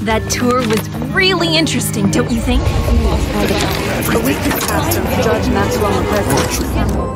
That tour was really interesting, don't you think? A week has passed since Judge Maxwell McGregor.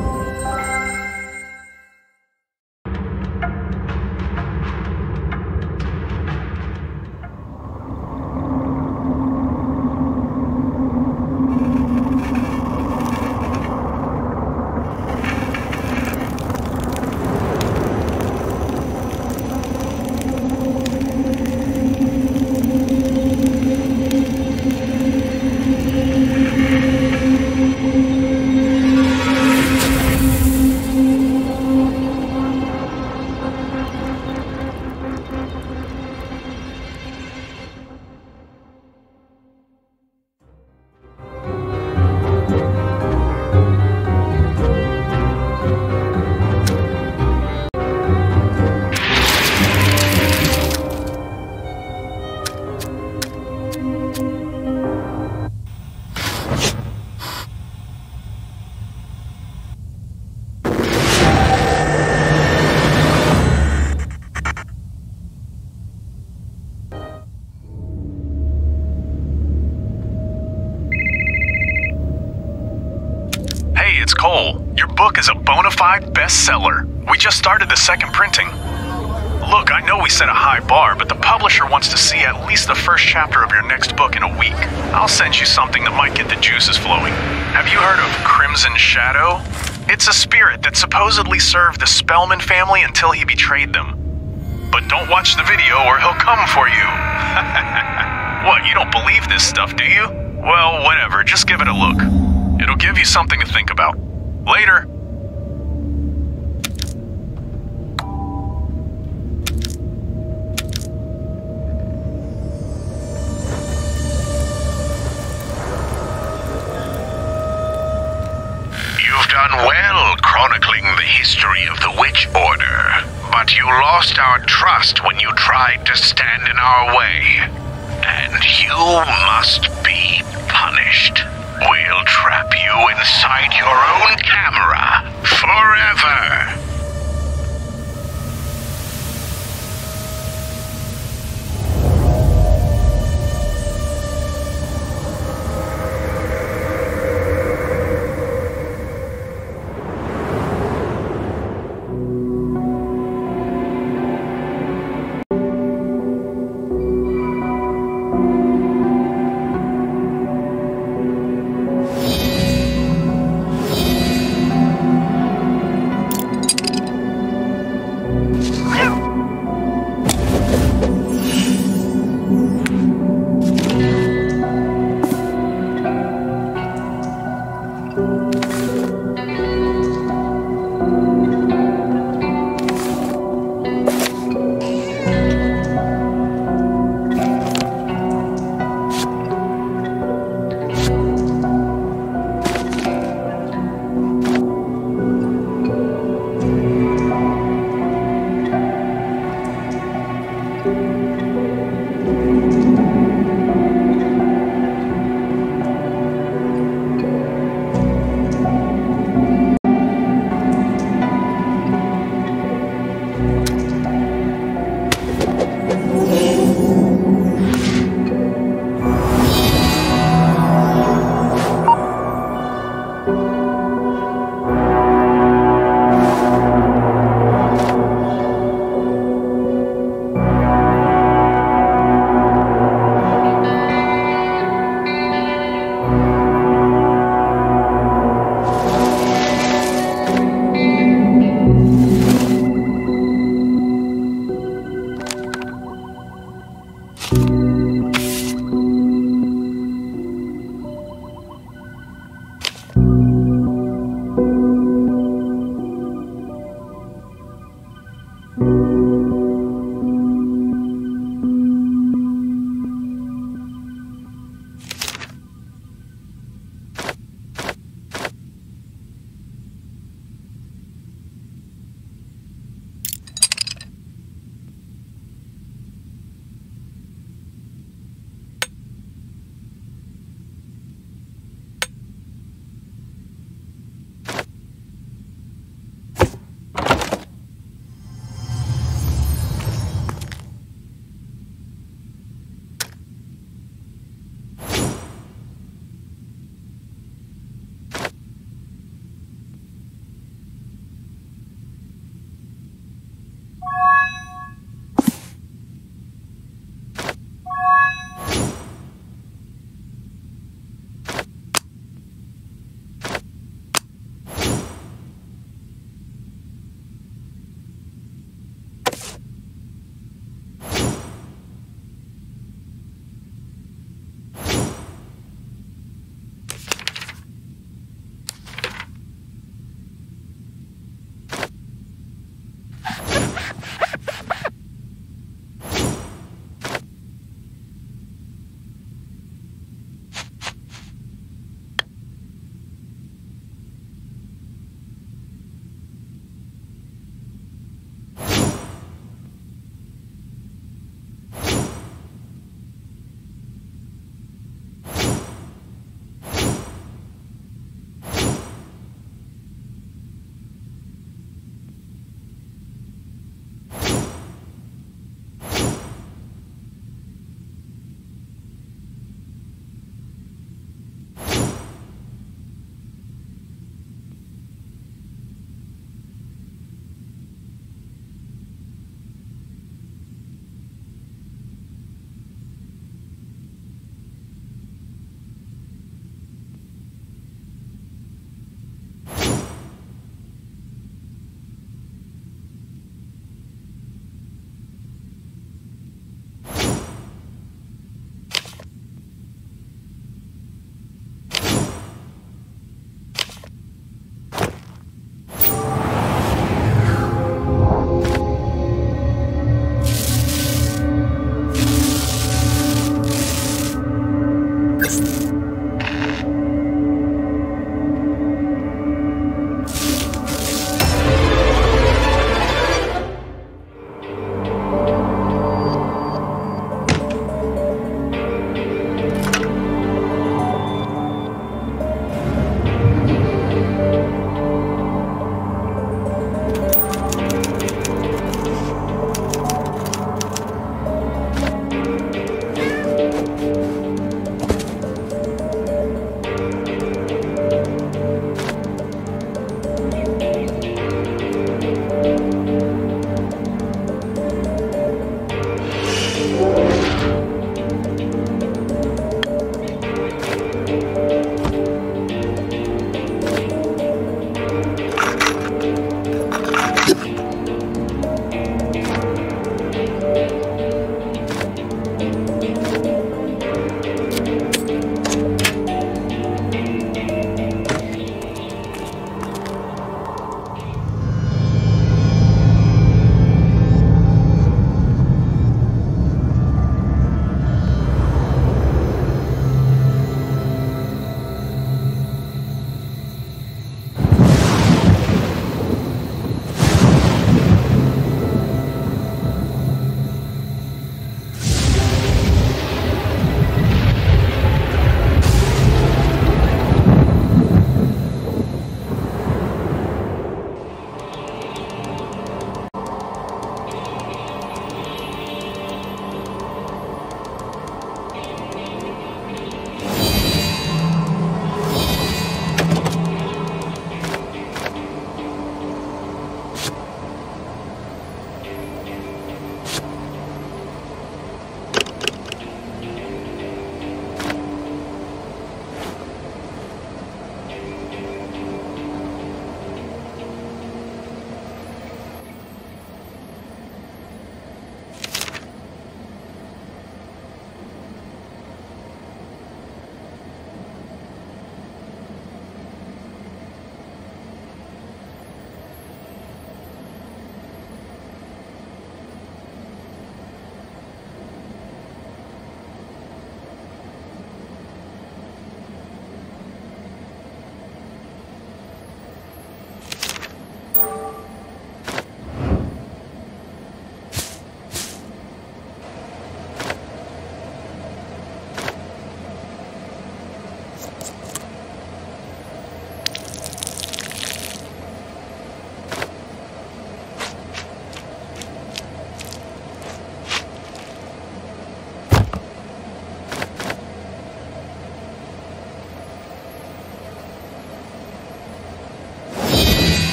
It's Cole. Your book is a bona fide bestseller. We just started the second printing. Look, I know we set a high bar, but the publisher wants to see at least the first chapter of your next book in a week. I'll send you something that might get the juices flowing. Have you heard of Crimson Shadow? It's a spirit that supposedly served the Spellman family until he betrayed them. But don't watch the video or he'll come for you. What, you don't believe this stuff, do you? Well, whatever, just give it a look. It'll give you something to think about. Later. You've done well chronicling the history of the Witch Order, but you lost our trust when you tried to stand in our way. And you must be punished. We'll trap you inside your own camera forever.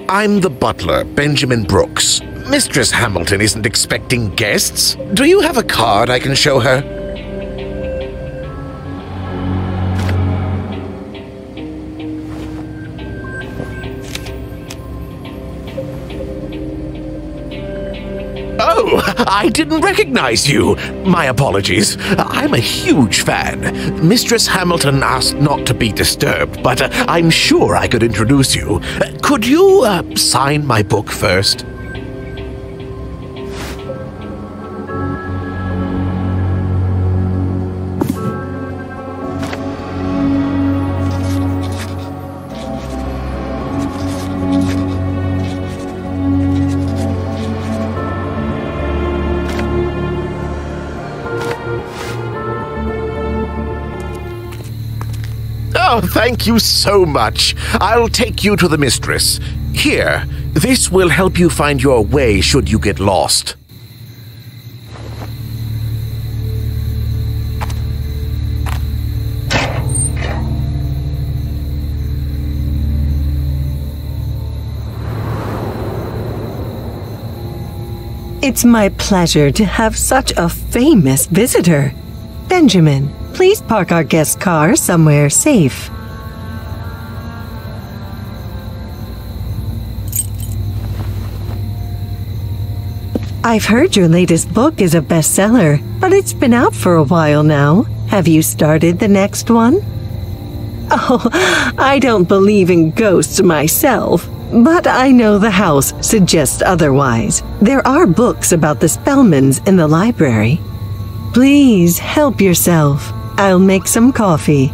I'm the butler, Benjamin Brooks. Mistress Hamilton isn't expecting guests. Do you have a card I can show her? Oh, I didn't recognize you. My apologies. I'm a huge fan. Mistress Hamilton asked not to be disturbed, but I'm sure I could introduce you. Could you sign my book first? Oh, thank you so much. I'll take you to the mistress. Here, this will help you find your way should you get lost. It's my pleasure to have such a famous visitor. Benjamin, please park our guest car somewhere safe. I've heard your latest book is a bestseller, but it's been out for a while now. Have you started the next one? Oh, I don't believe in ghosts myself, but I know the house suggests otherwise. There are books about the Spellmans in the library. Please help yourself. I'll make some coffee.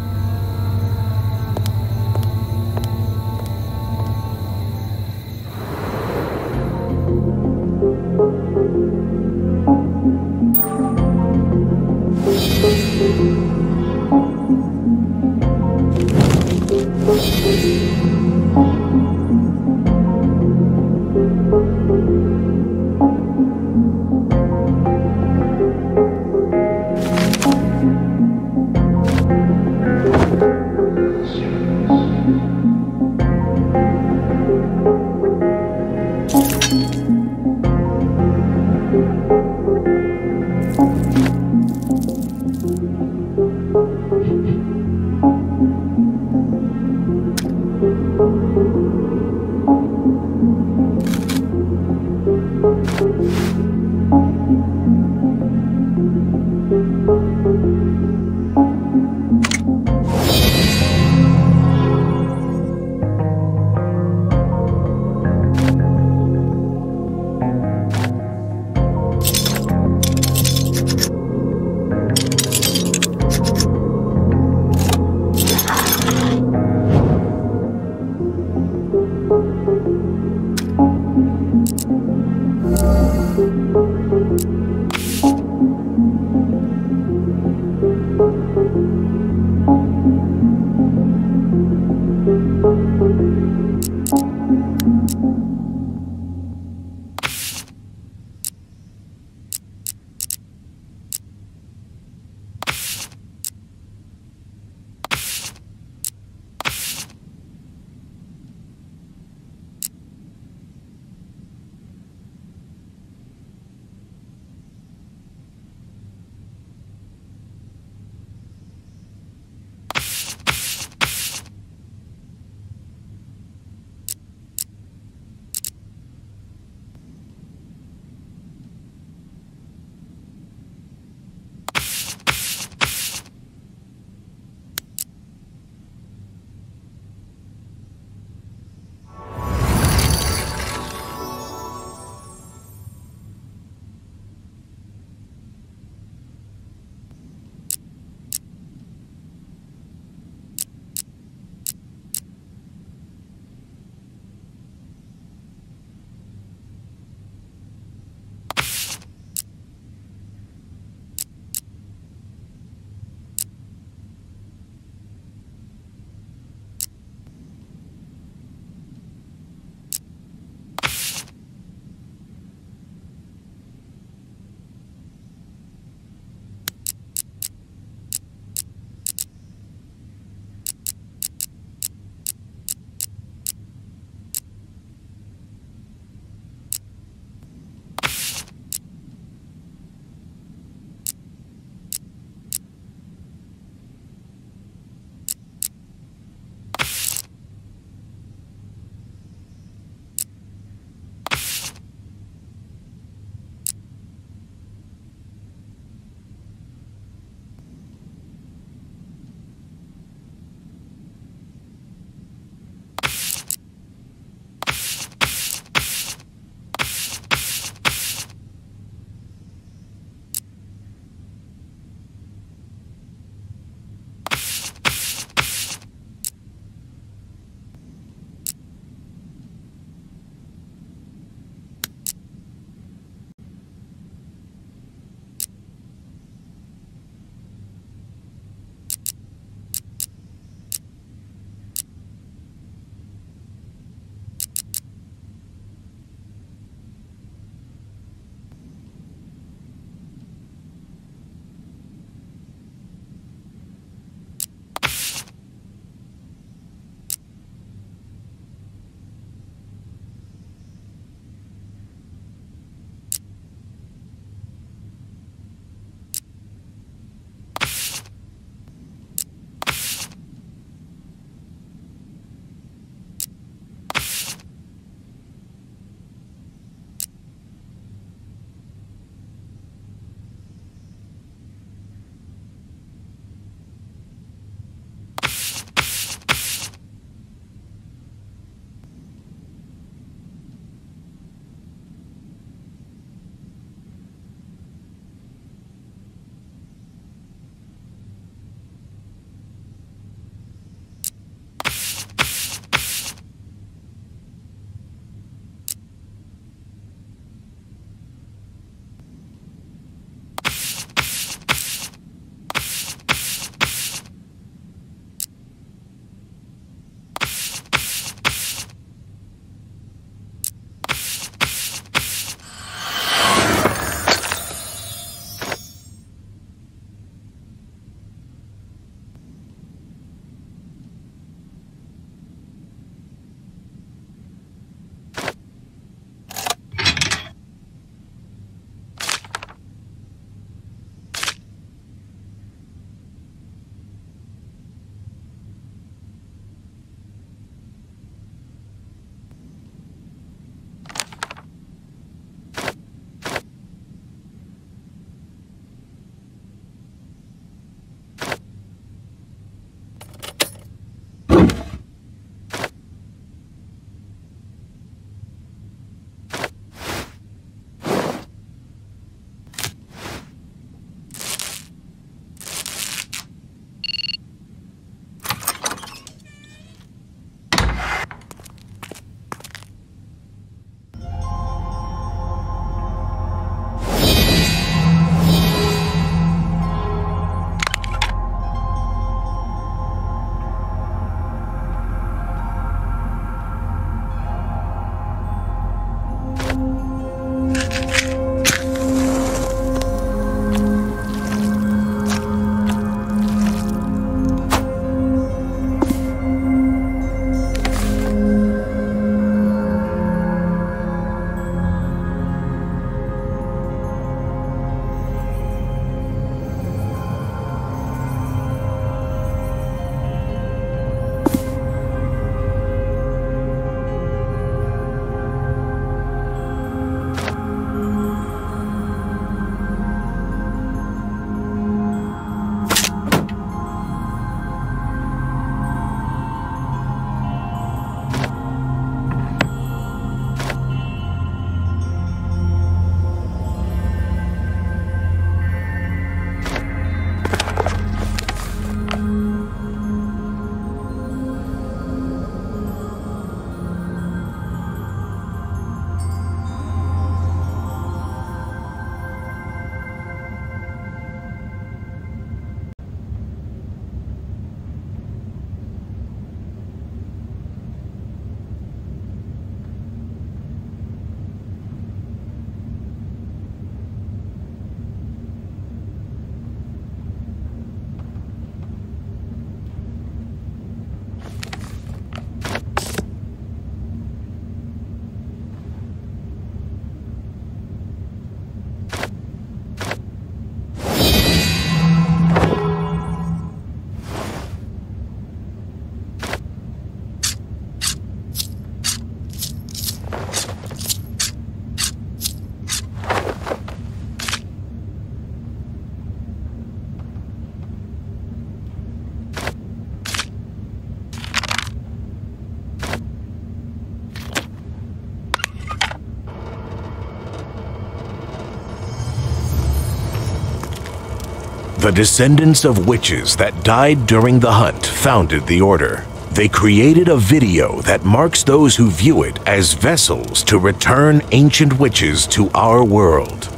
The descendants of witches that died during the hunt founded the Order. They created a video that marks those who view it as vessels to return ancient witches to our world.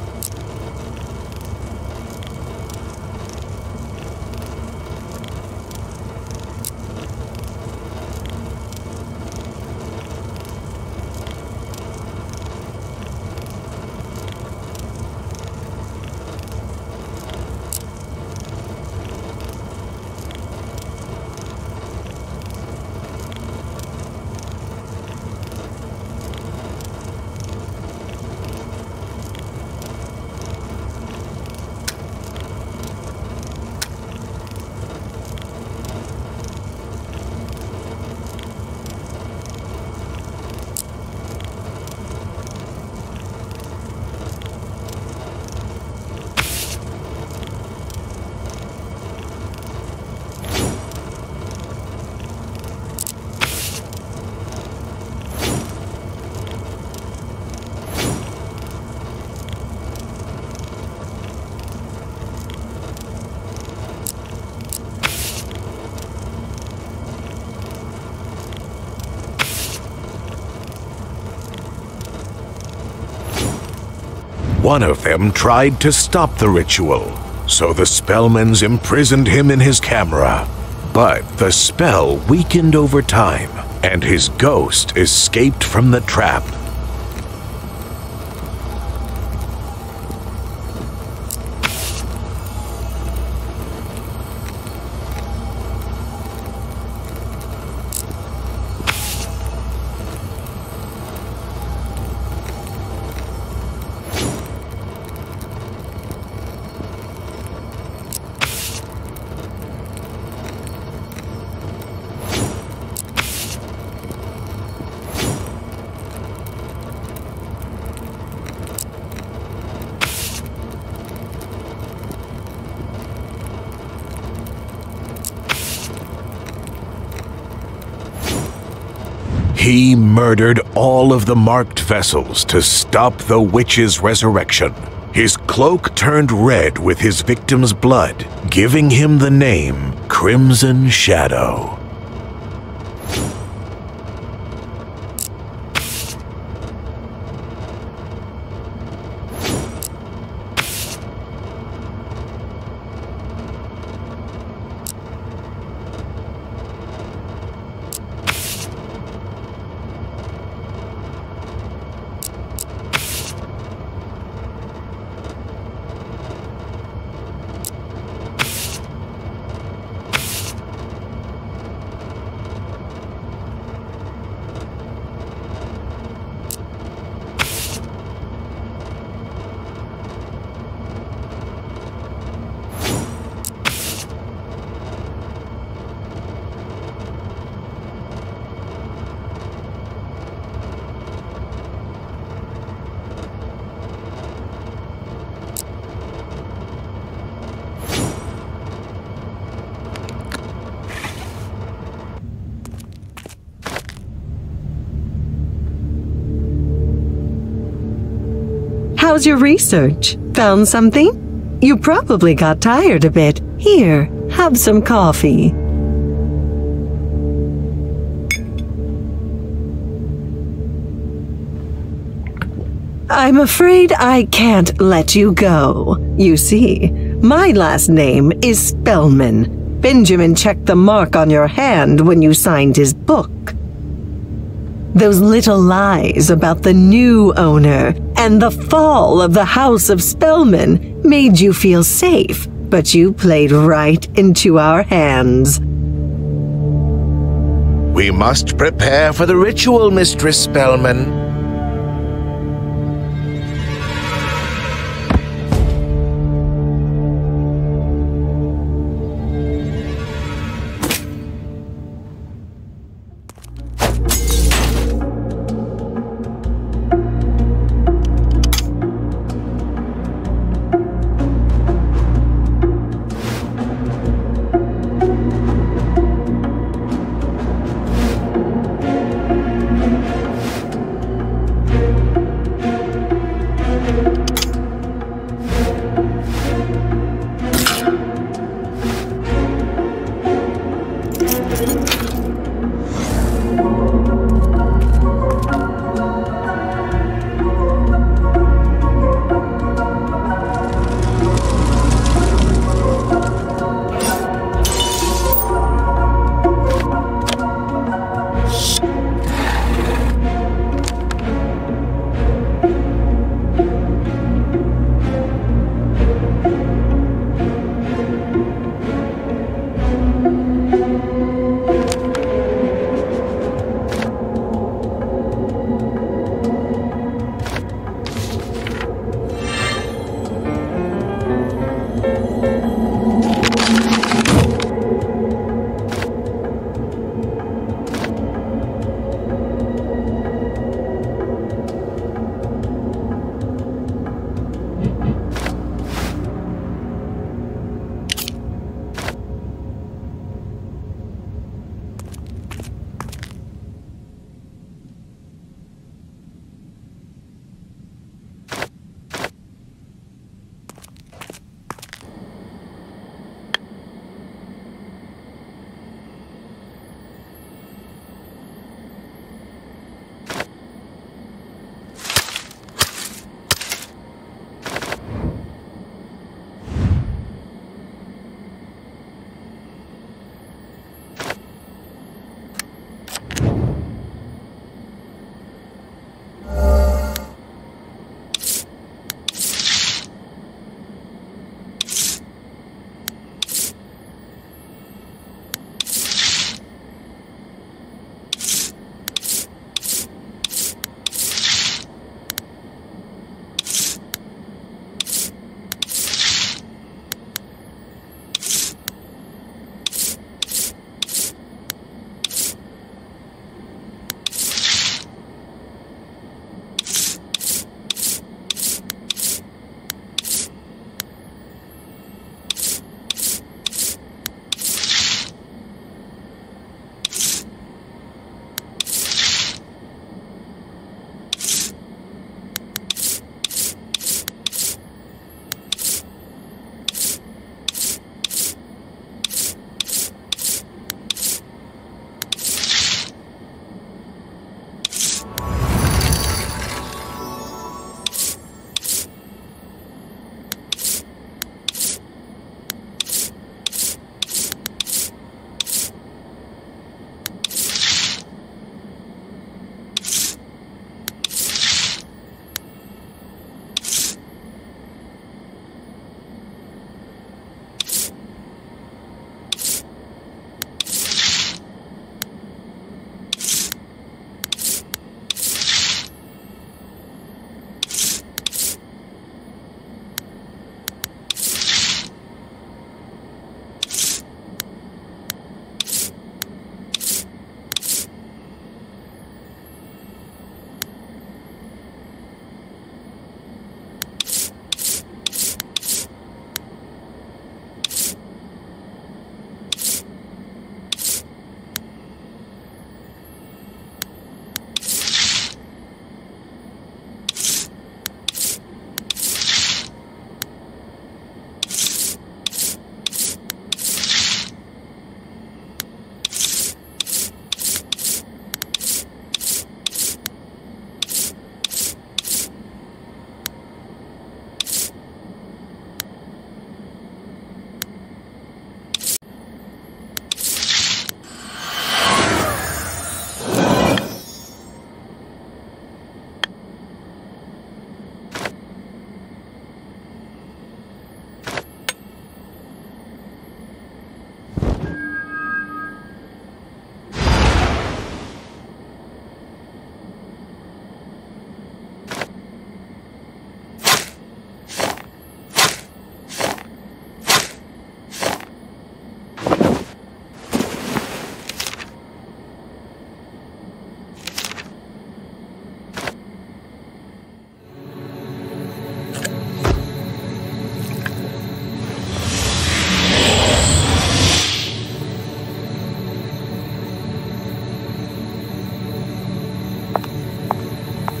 One of them tried to stop the ritual, so the Spellmans imprisoned him in his camera. But the spell weakened over time, and his ghost escaped from the trap. He murdered all of the marked vessels to stop the witch's resurrection. His cloak turned red with his victim's blood, giving him the name Crimson Shadow. How's your research? Found something? You probably got tired a bit. Here, have some coffee. I'm afraid I can't let you go. You see, my last name is Spellman. Benjamin checked the mark on your hand when you signed his book. Those little lies about the new owner and the fall of the House of Spellman made you feel safe, but you played right into our hands. We must prepare for the ritual, Mistress Spellman.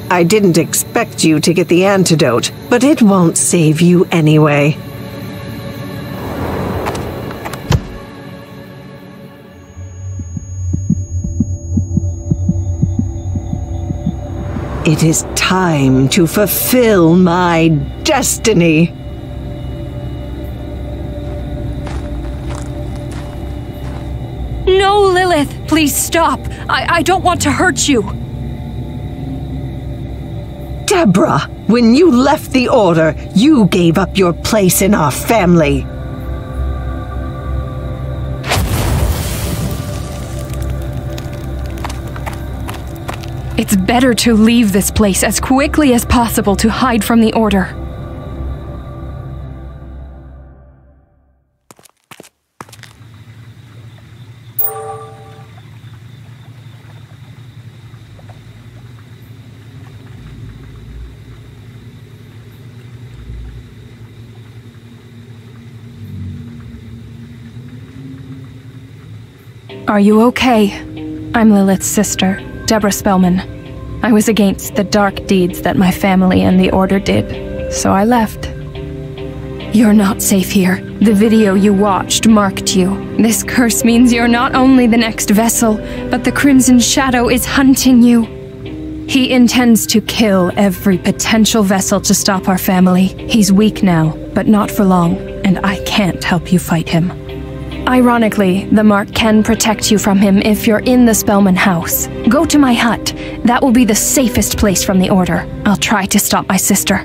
I didn't expect you to get the antidote, but it won't save you anyway. It is time to fulfill my destiny. No, Lilith! Please stop! I don't want to hurt you! Deborah, when you left the Order, you gave up your place in our family. It's better to leave this place as quickly as possible to hide from the Order. Are you okay? I'm Lilith's sister, Deborah Spellman. I was against the dark deeds that my family and the Order did, so I left. You're not safe here. The video you watched marked you. This curse means you're not only the next vessel, but the Crimson Shadow is hunting you. He intends to kill every potential vessel to stop our family. He's weak now, but not for long, and I can't help you fight him. Ironically, the mark can protect you from him if you're in the Spellman house. Go to my hut. That will be the safest place from the Order. I'll try to stop my sister.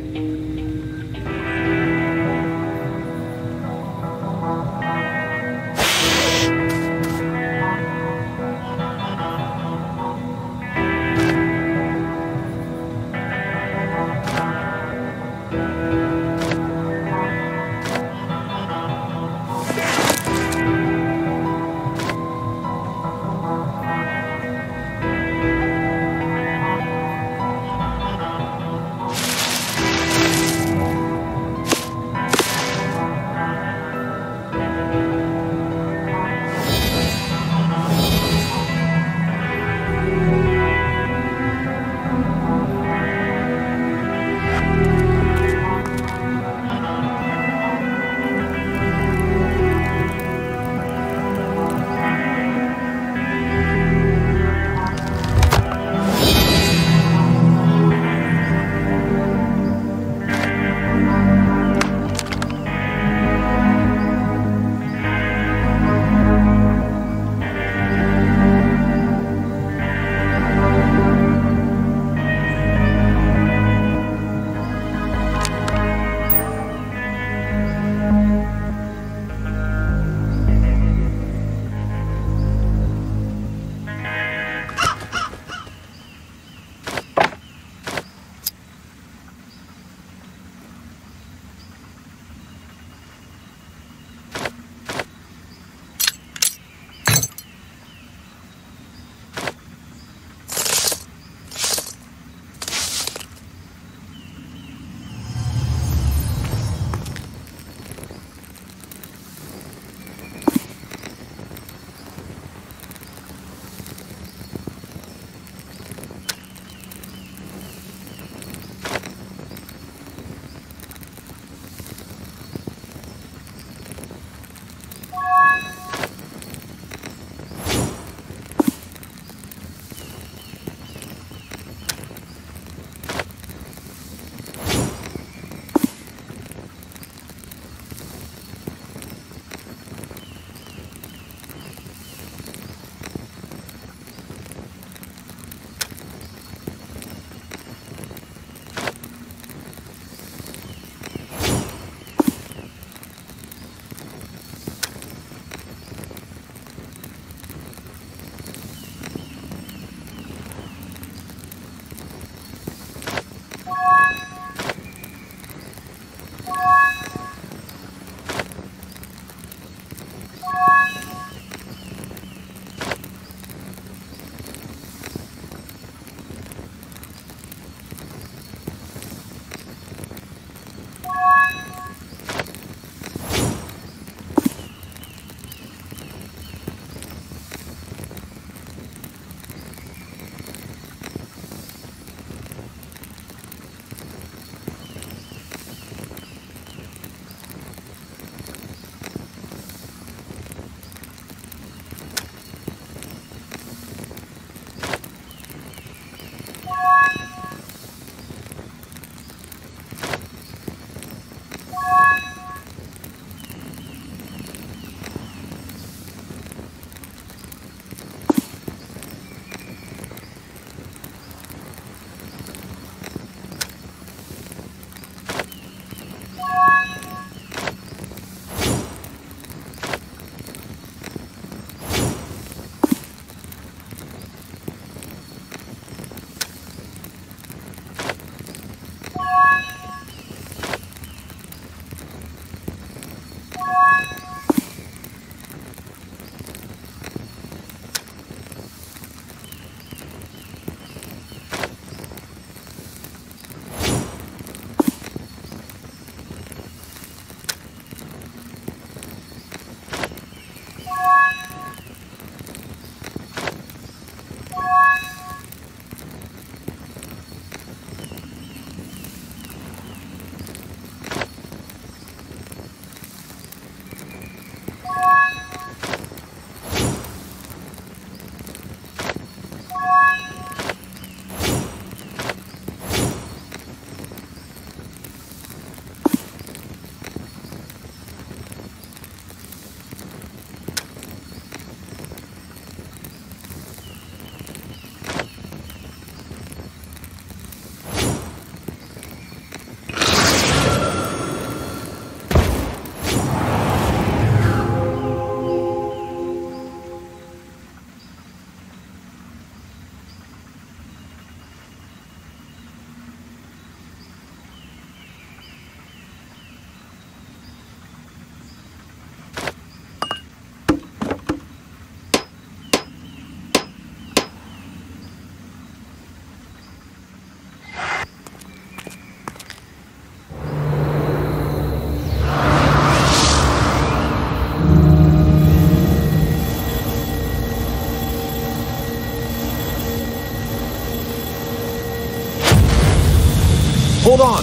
Hold on.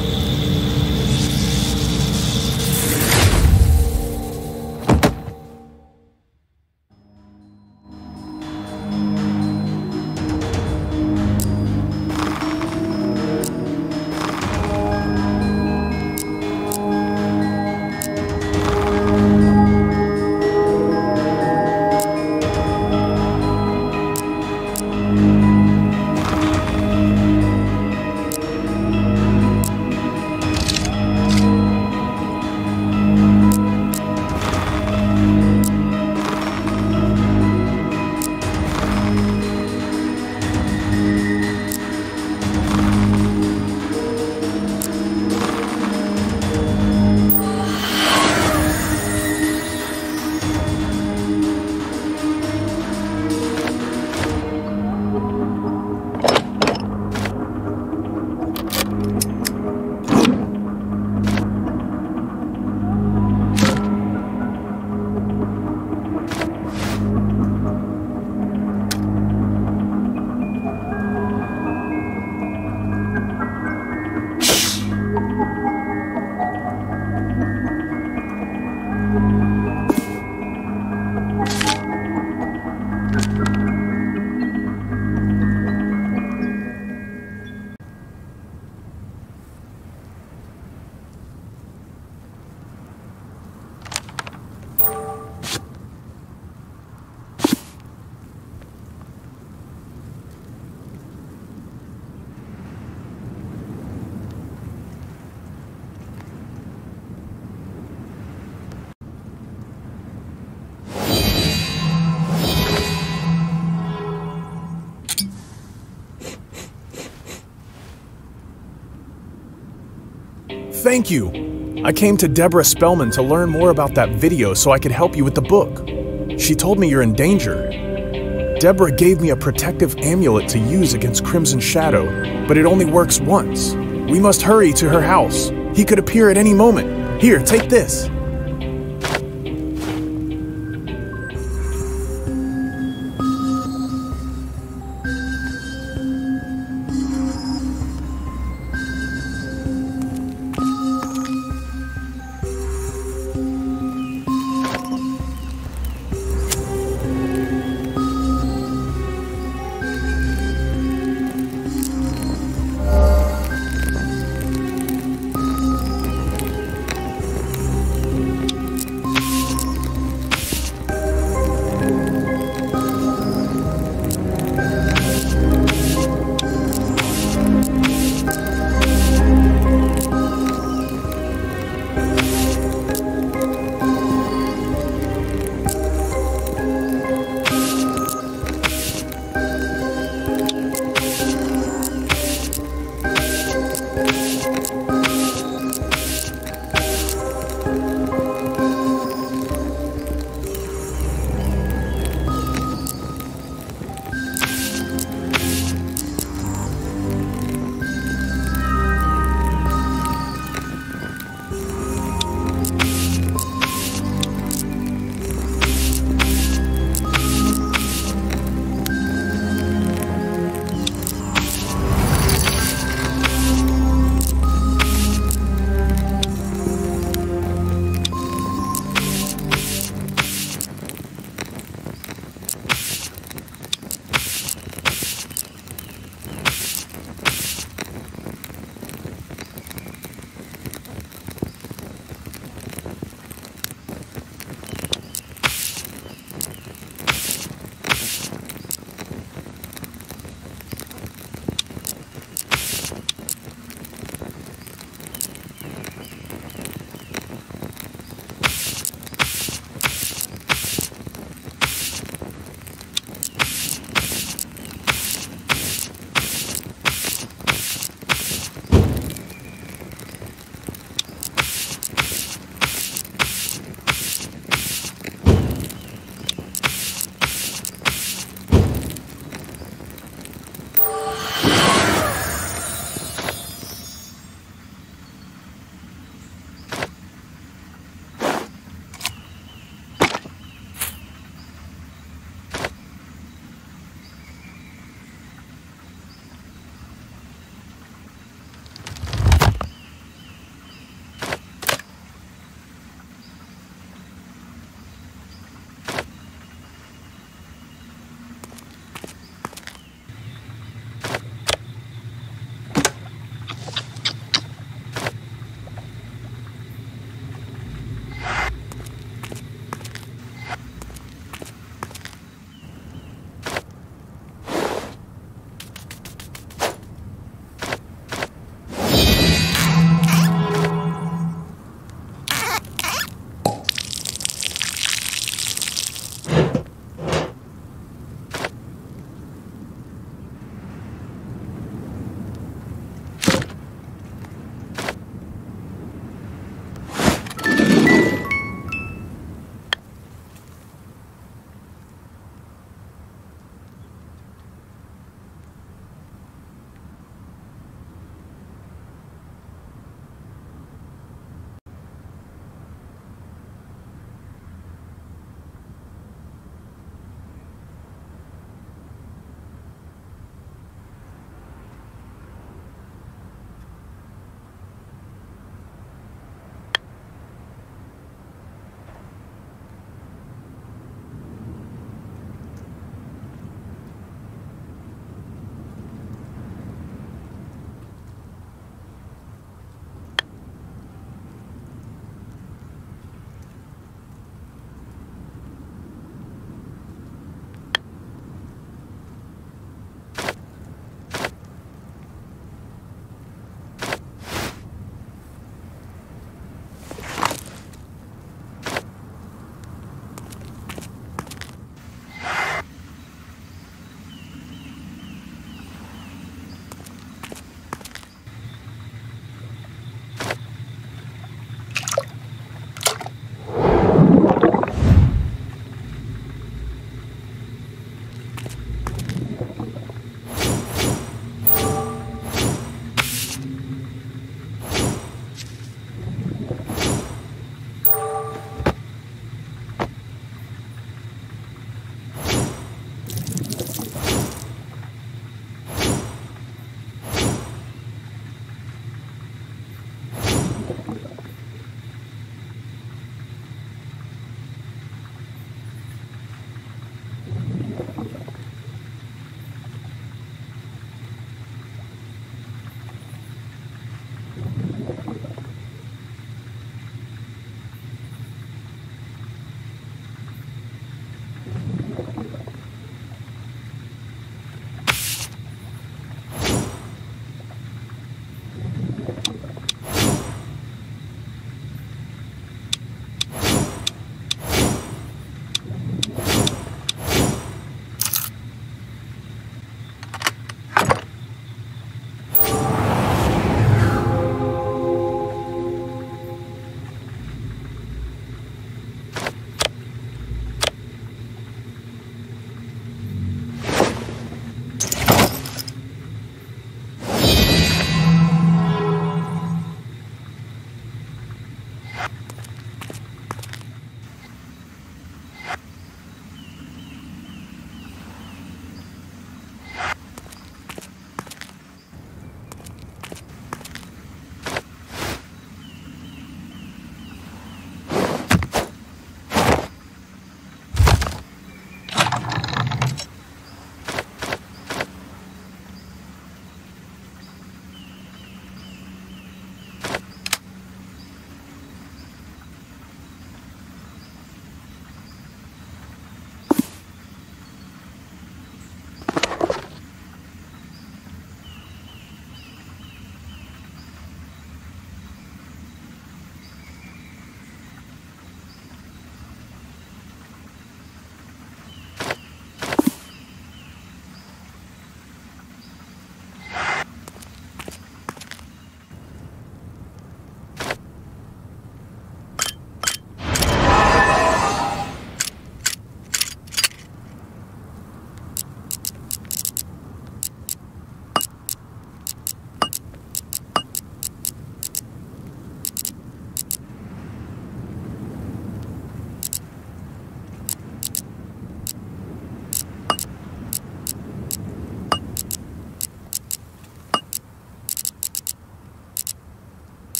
Thank you. I came to Deborah Spellman to learn more about that video so I could help you with the book. She told me you're in danger. Deborah gave me a protective amulet to use against Crimson Shadow, but it only works once. We must hurry to her house. He could appear at any moment. Here, take this.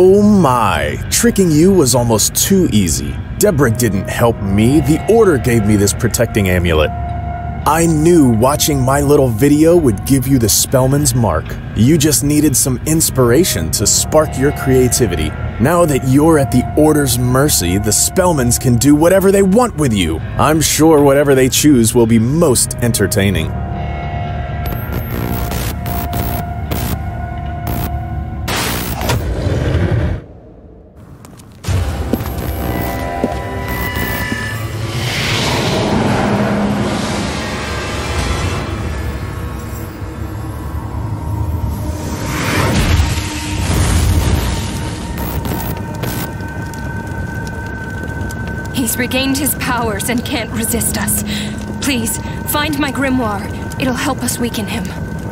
Oh my, tricking you was almost too easy. Deborah didn't help me, the Order gave me this protecting amulet. I knew watching my little video would give you the Spellman's mark. You just needed some inspiration to spark your creativity. Now that you're at the Order's mercy, the Spellmans can do whatever they want with you. I'm sure whatever they choose will be most entertaining. He's regained his powers and can't resist us. Please, find my grimoire. It'll help us weaken him.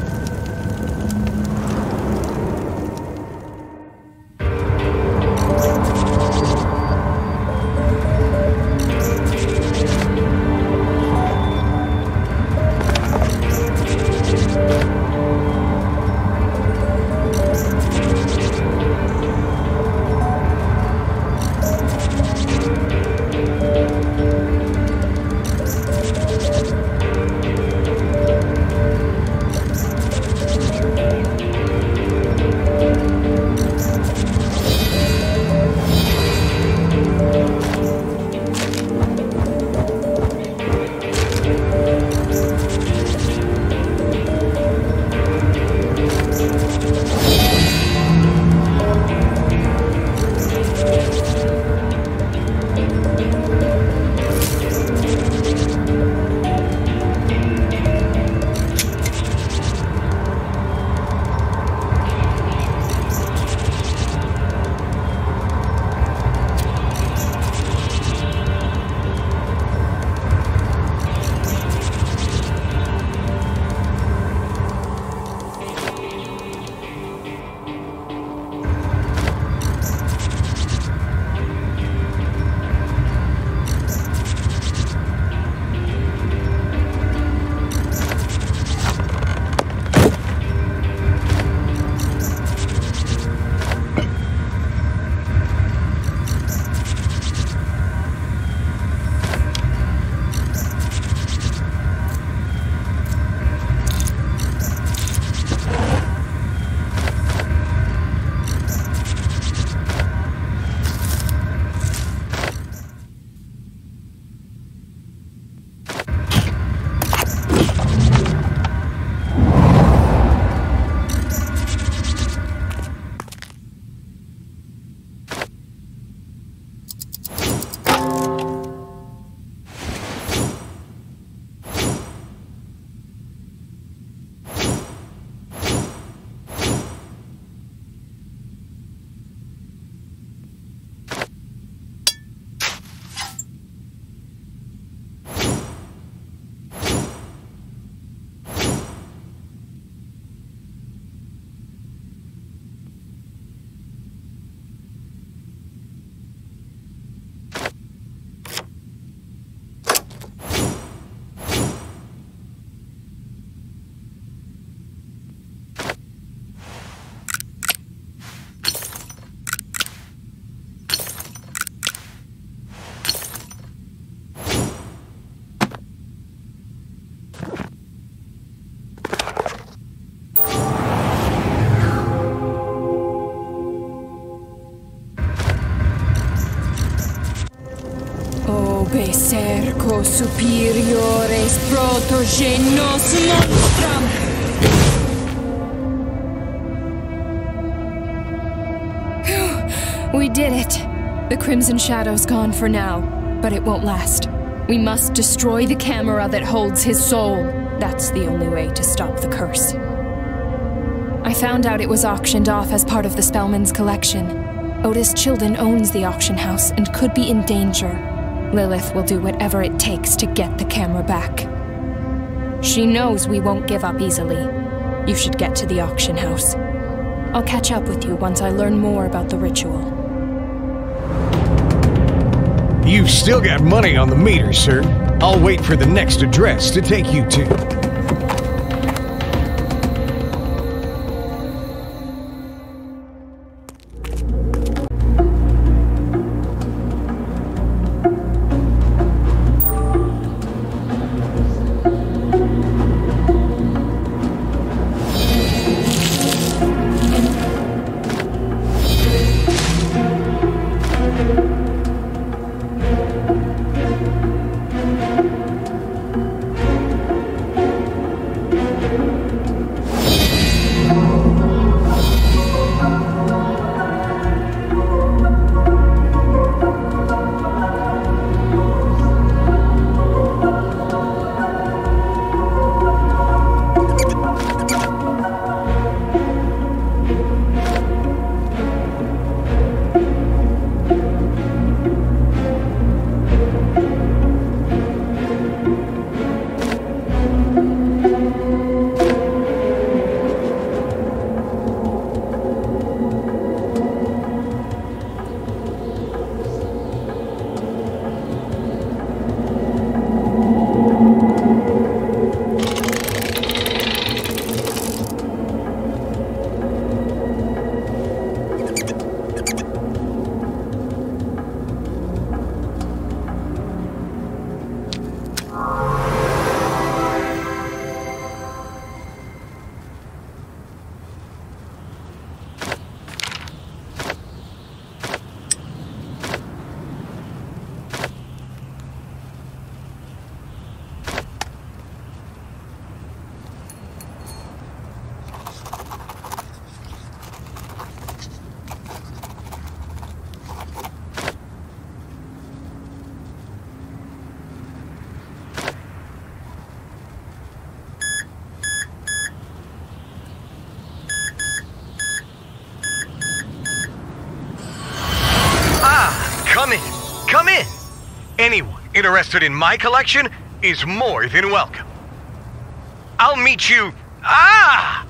Berserco superiores protogenos monstrum. We did it. The Crimson Shadow's gone for now, but it won't last. We must destroy the camera that holds his soul. That's the only way to stop the curse. I found out it was auctioned off as part of the Spellman's collection. Otis Childen owns the auction house and could be in danger. Lilith will do whatever it takes to get the camera back. She knows we won't give up easily. You should get to the auction house. I'll catch up with you once I learn more about the ritual. You've still got money on the meter, sir. I'll wait for the next address to take you to. Anyone interested in my collection is more than welcome. I'll meet you... Ah!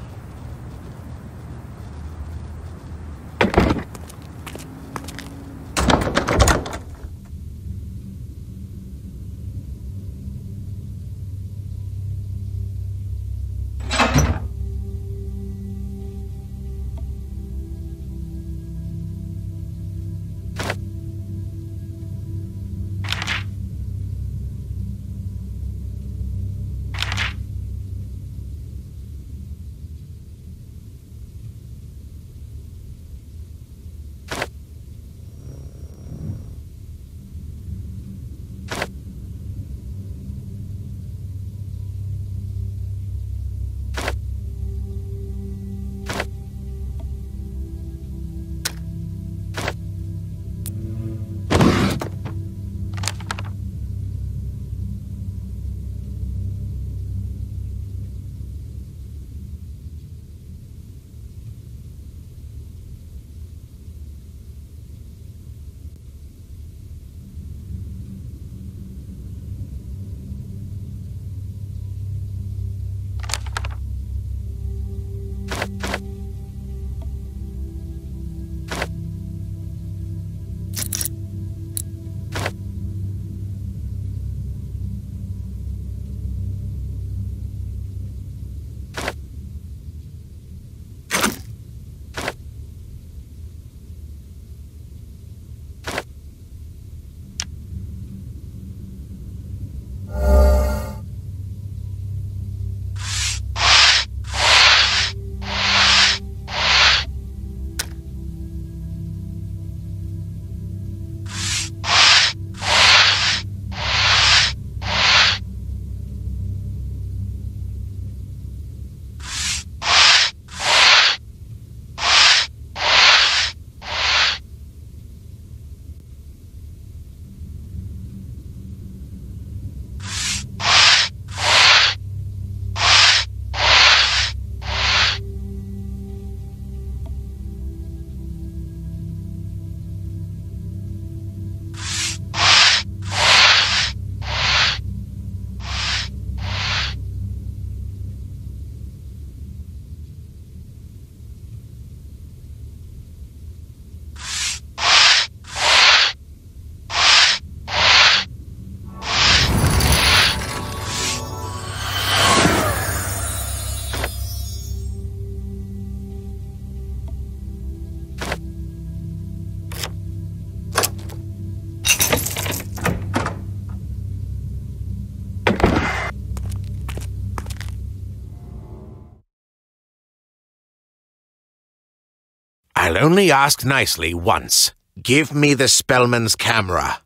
I'll only ask nicely once. Give me the Spellman's camera.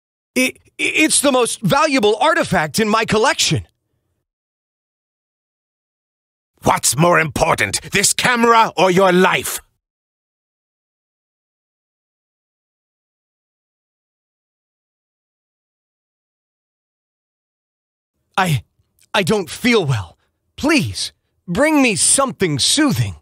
It's the most valuable artifact in my collection. What's more important, this camera or your life? I don't feel well. Please, bring me something soothing.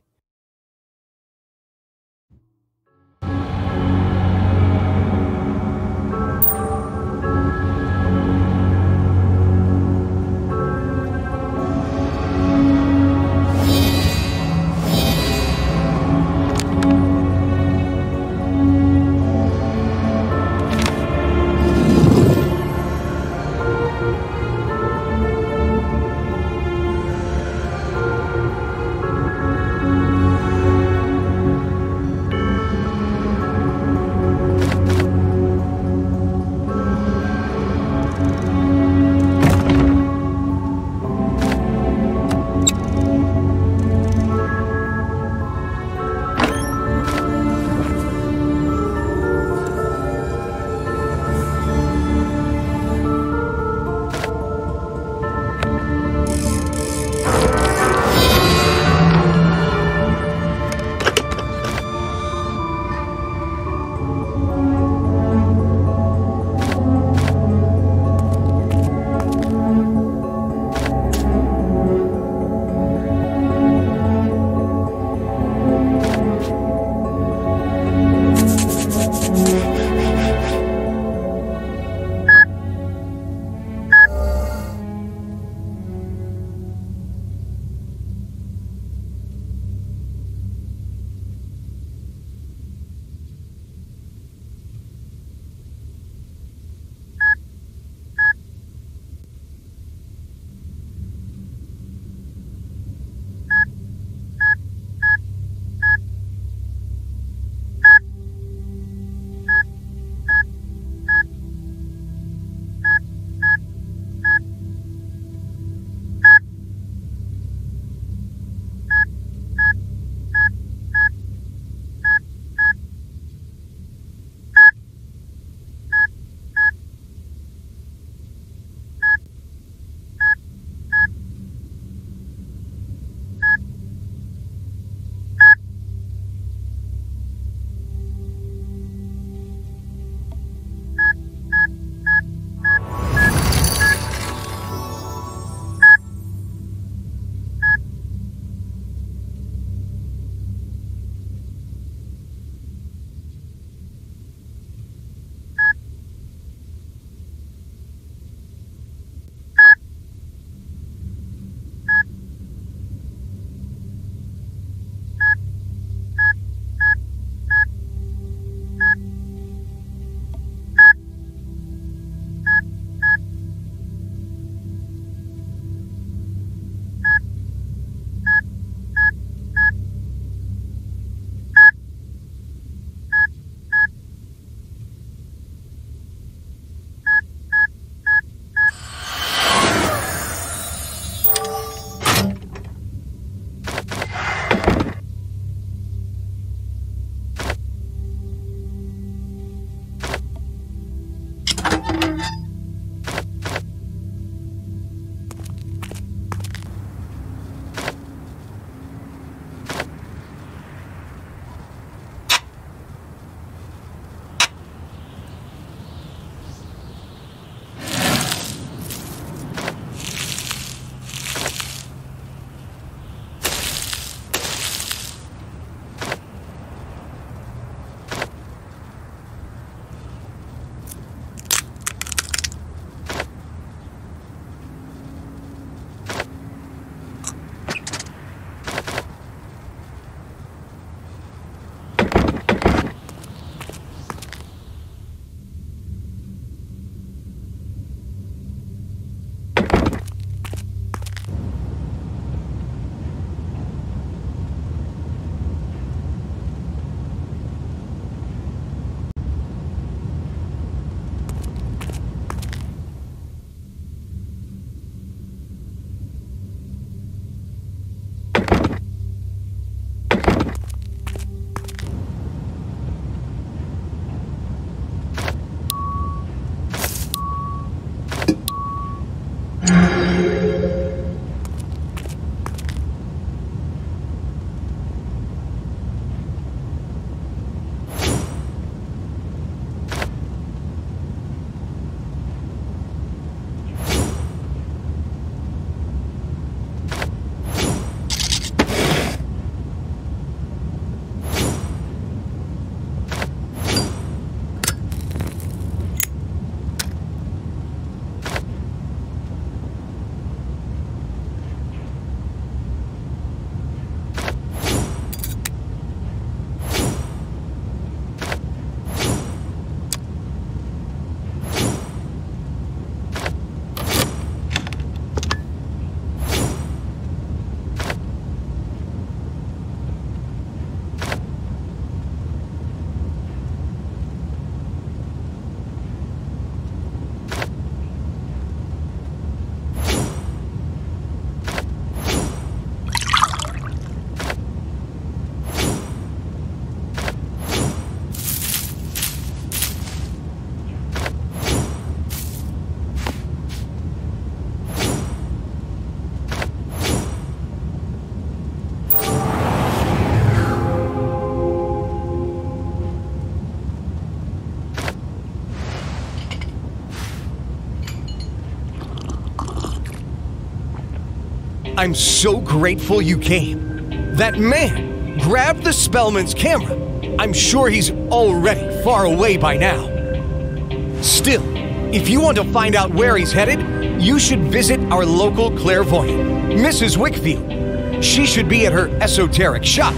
I'm so grateful you came. That man grabbed the Spellman's camera. I'm sure he's already far away by now. Still, if you want to find out where he's headed, you should visit our local clairvoyant, Mrs. Wickfield. She should be at her esoteric shop.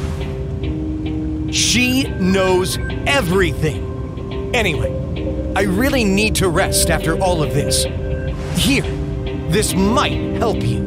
She knows everything. Anyway, I really need to rest after all of this. Here, this might help you.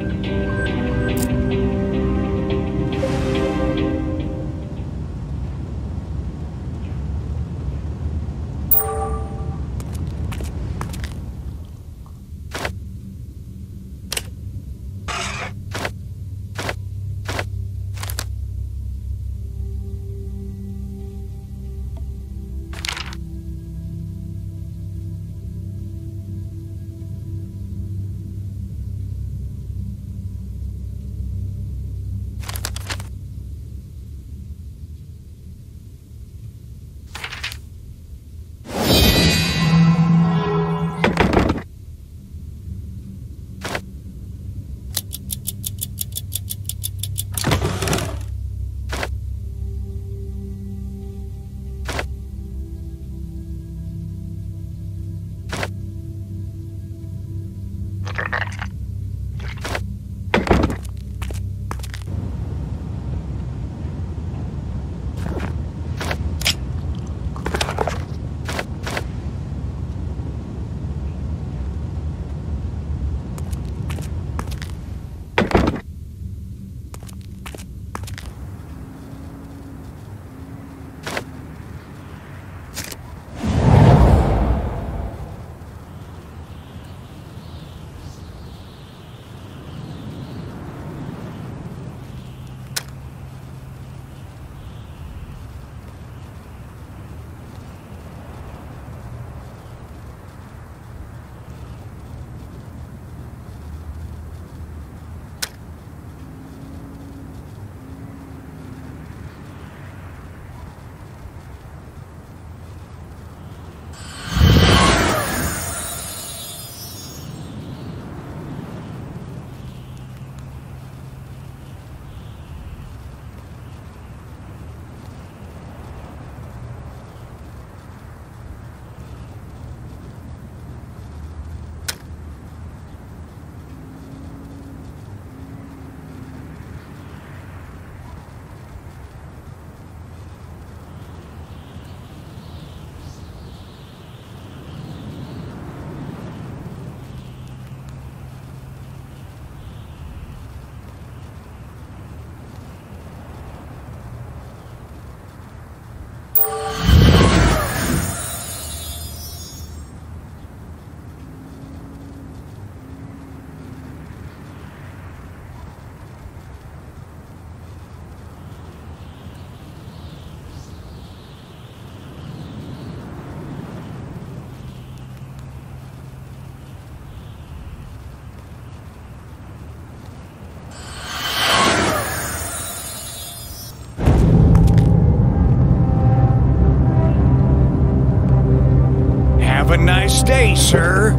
Have a nice day, sir.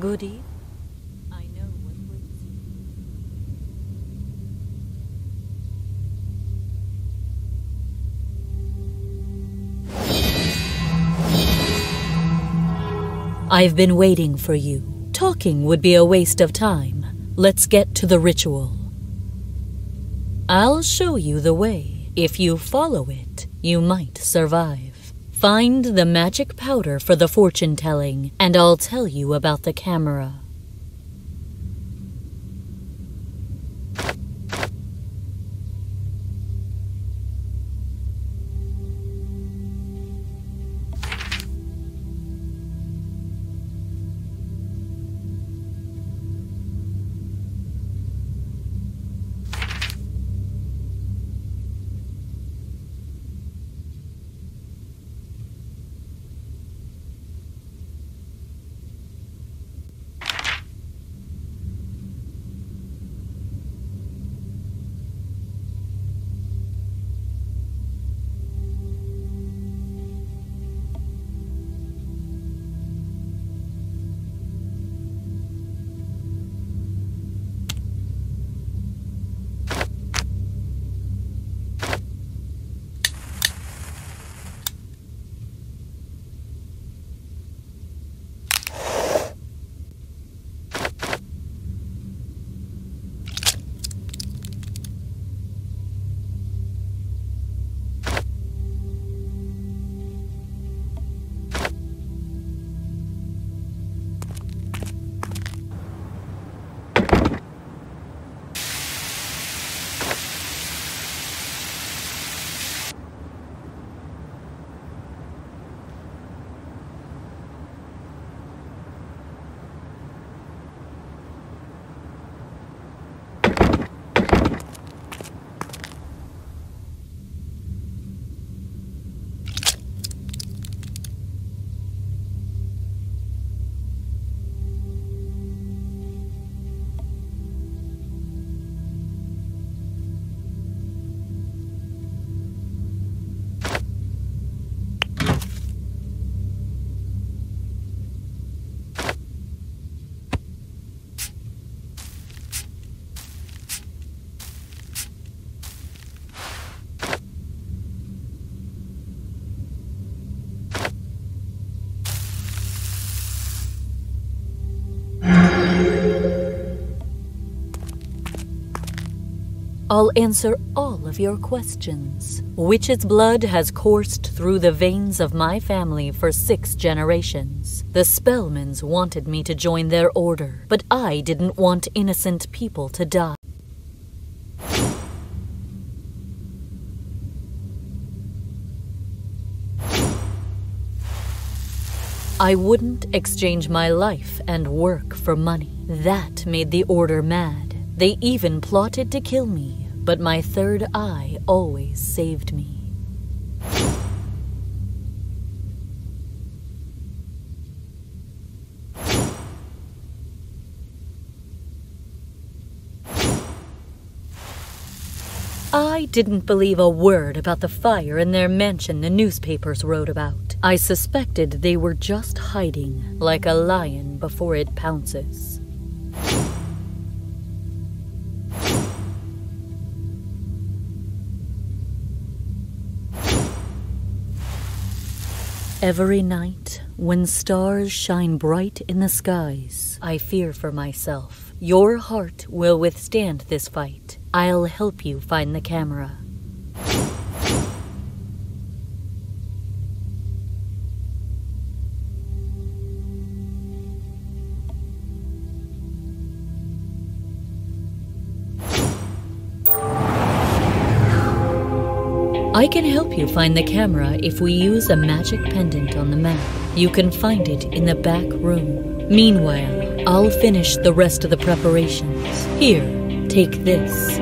Good evening. I know what waits you. I've been waiting for you. Talking would be a waste of time. Let's get to the ritual. I'll show you the way. If you follow it, you might survive. Find the magic powder for the fortune-telling, and I'll tell you about the camera. I'll answer all of your questions. Witch's blood has coursed through the veins of my family for 6 generations. The Spellmans wanted me to join their order, but I didn't want innocent people to die. I wouldn't exchange my life and work for money. That made the order mad. They even plotted to kill me, but my third eye always saved me. I didn't believe a word about the fire in their mansion the newspapers wrote about. I suspected they were just hiding, like a lion before it pounces. Every night, when stars shine bright in the skies, I fear for myself. Your heart will withstand this fight. I'll help you find the camera. I can help you find the camera if we use a magic pendant on the map. You can find it in the back room. Meanwhile, I'll finish the rest of the preparations. Here, take this.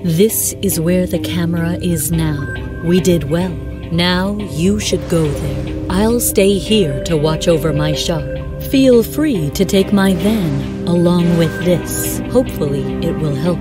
This is where the camera is now. We did well. Now you should go there. I'll stay here to watch over my shop. Feel free to take my van along with this. Hopefully it will help.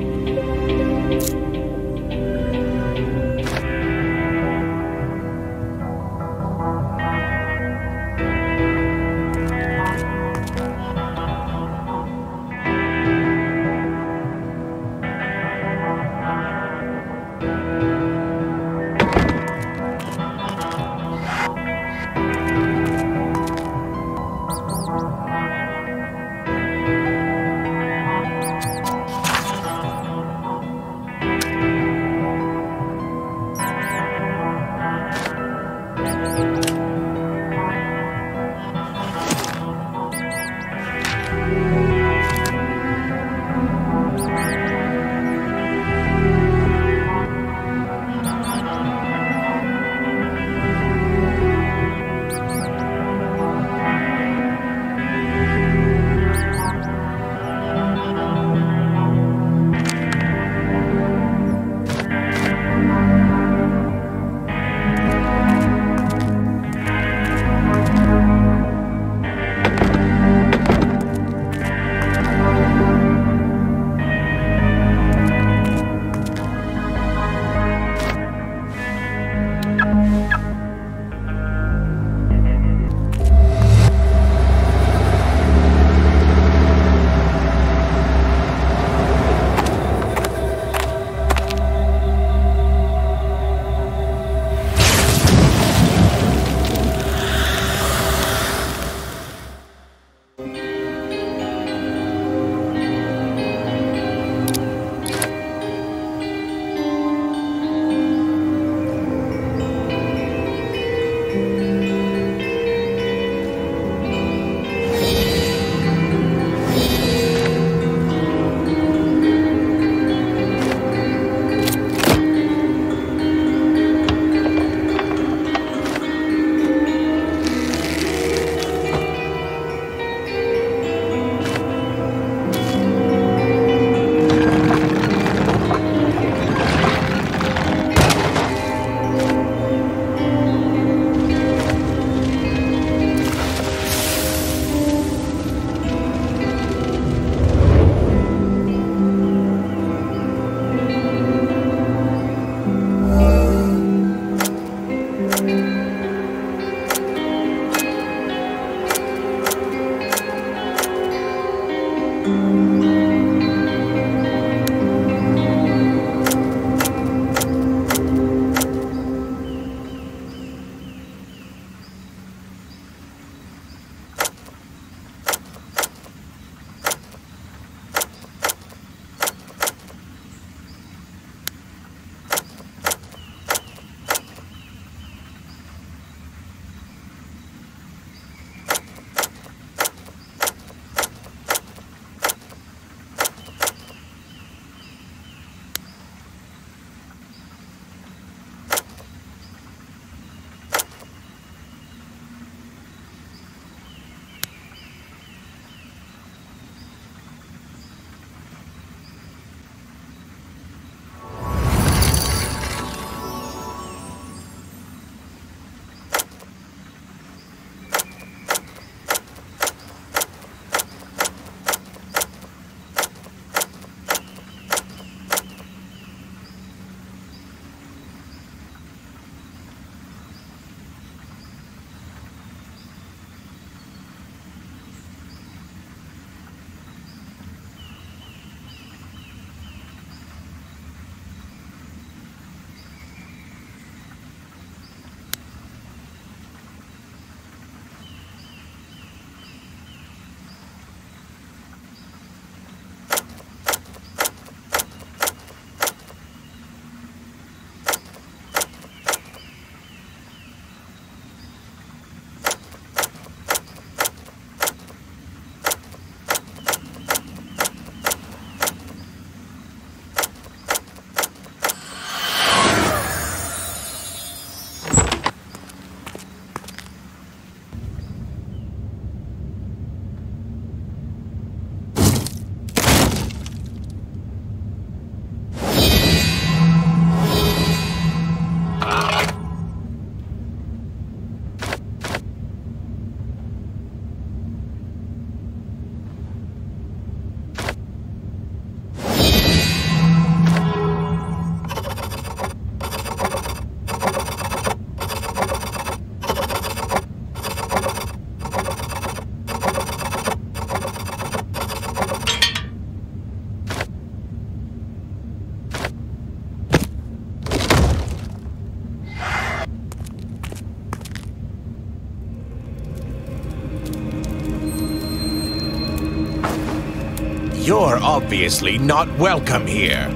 You're obviously not welcome here.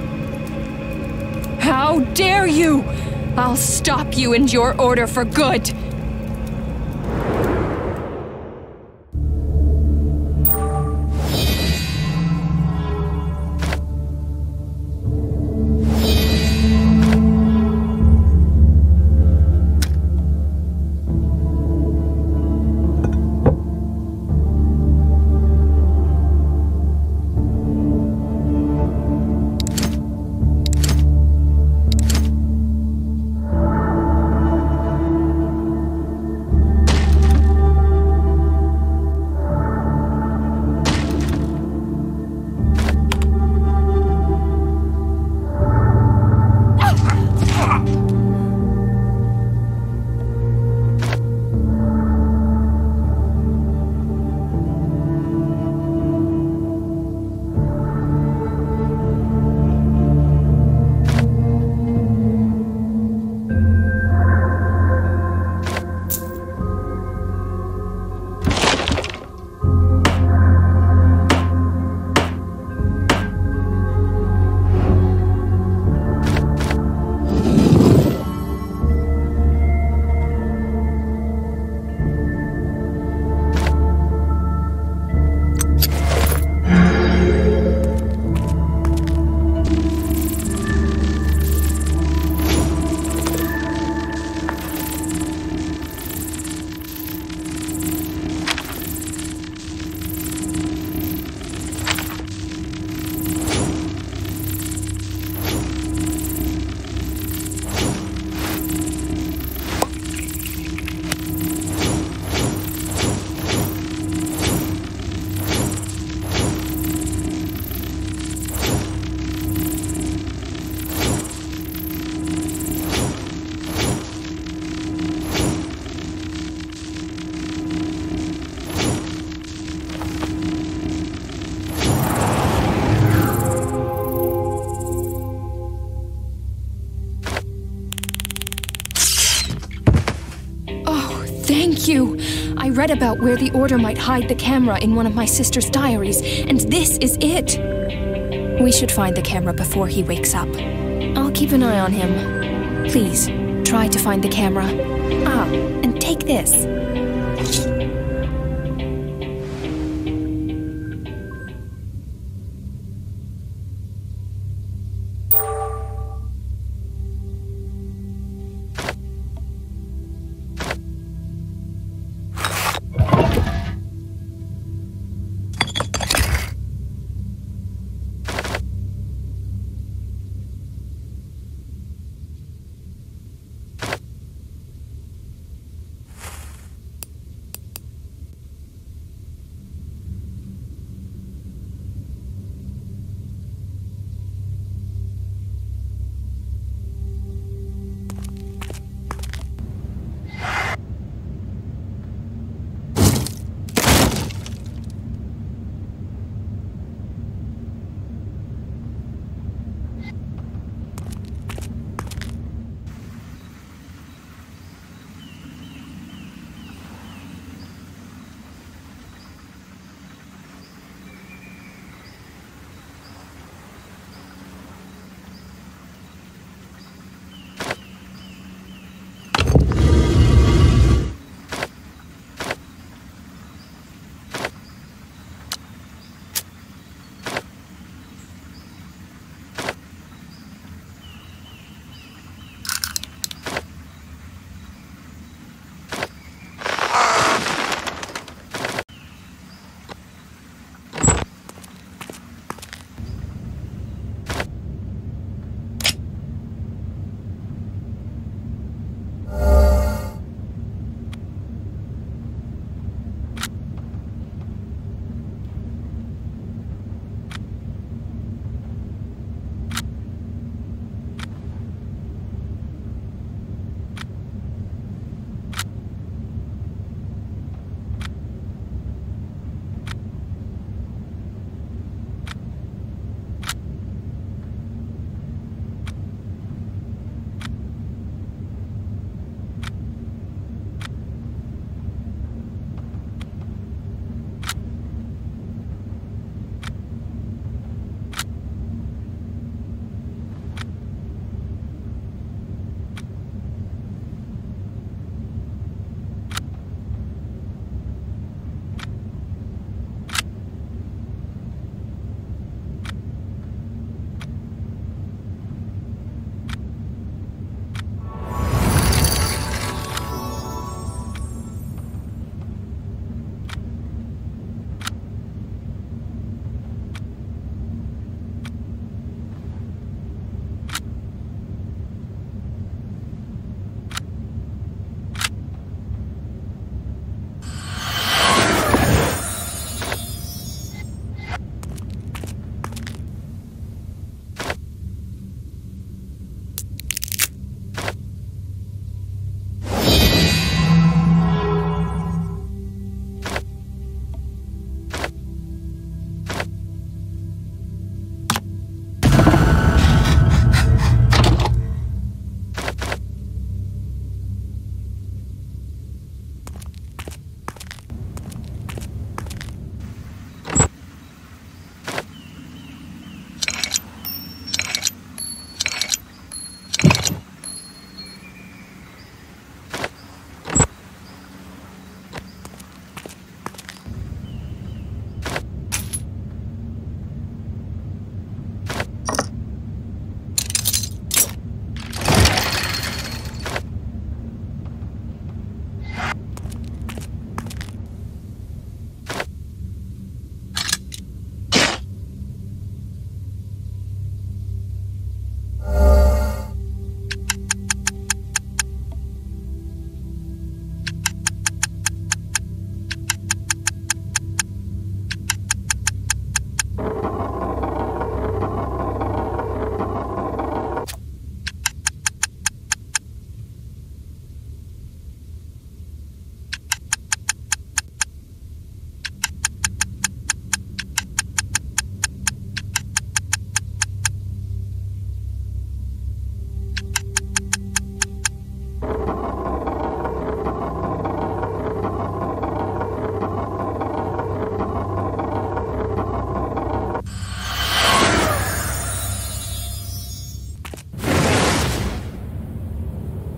How dare you! I'll stop you and your order for good! Thank you! I read about where the Order might hide the camera in one of my sister's diaries, and this is it! We should find the camera before he wakes up. I'll keep an eye on him. Please, try to find the camera. Ah, and take this.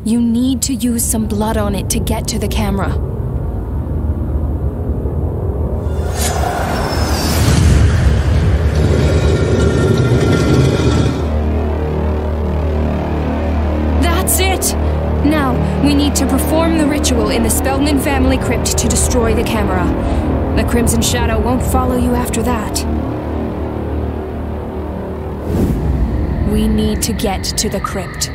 You need to use some blood on it to get to the camera. That's it! Now, we need to perform the ritual in the Spellman family crypt to destroy the camera. The Crimson Shadow won't follow you after that. We need to get to the crypt.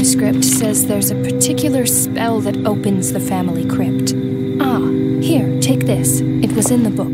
manuscript says there's a particular spell that opens the family crypt. Ah, here, take this. It was in the book.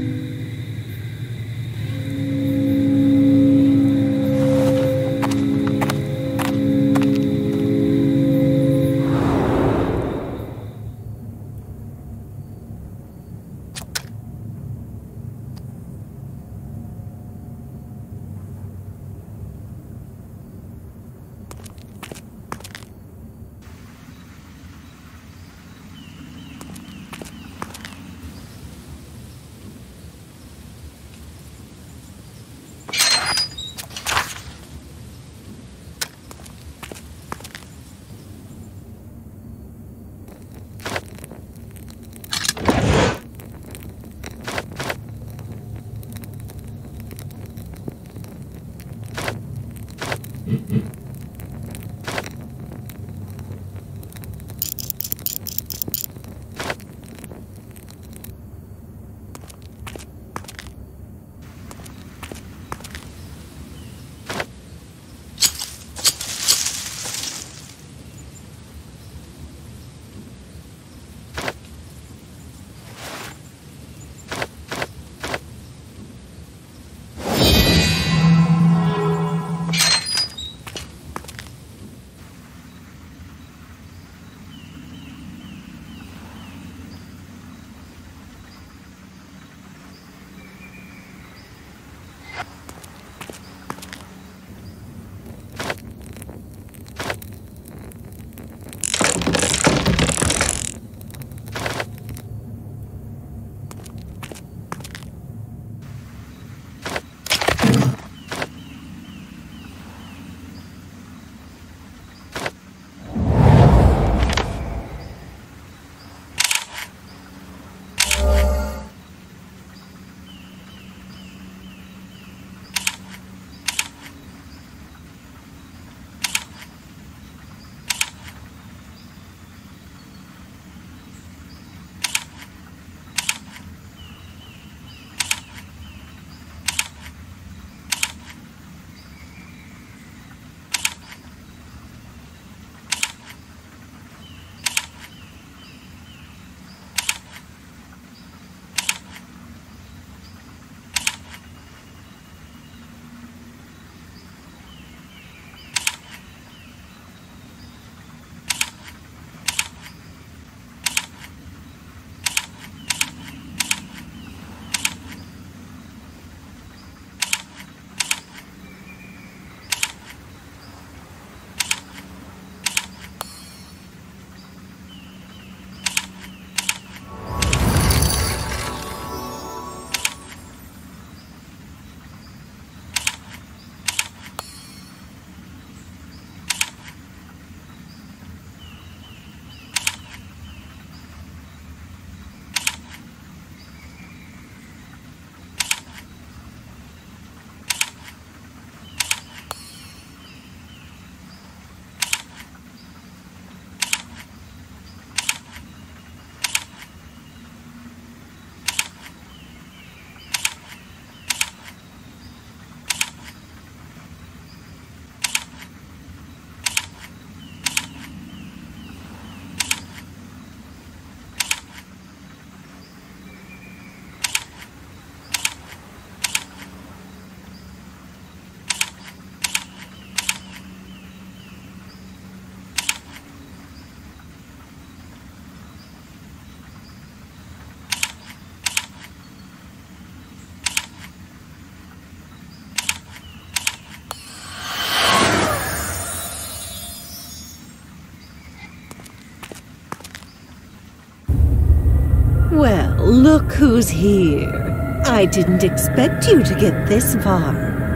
Well, look who's here. I didn't expect you to get this far.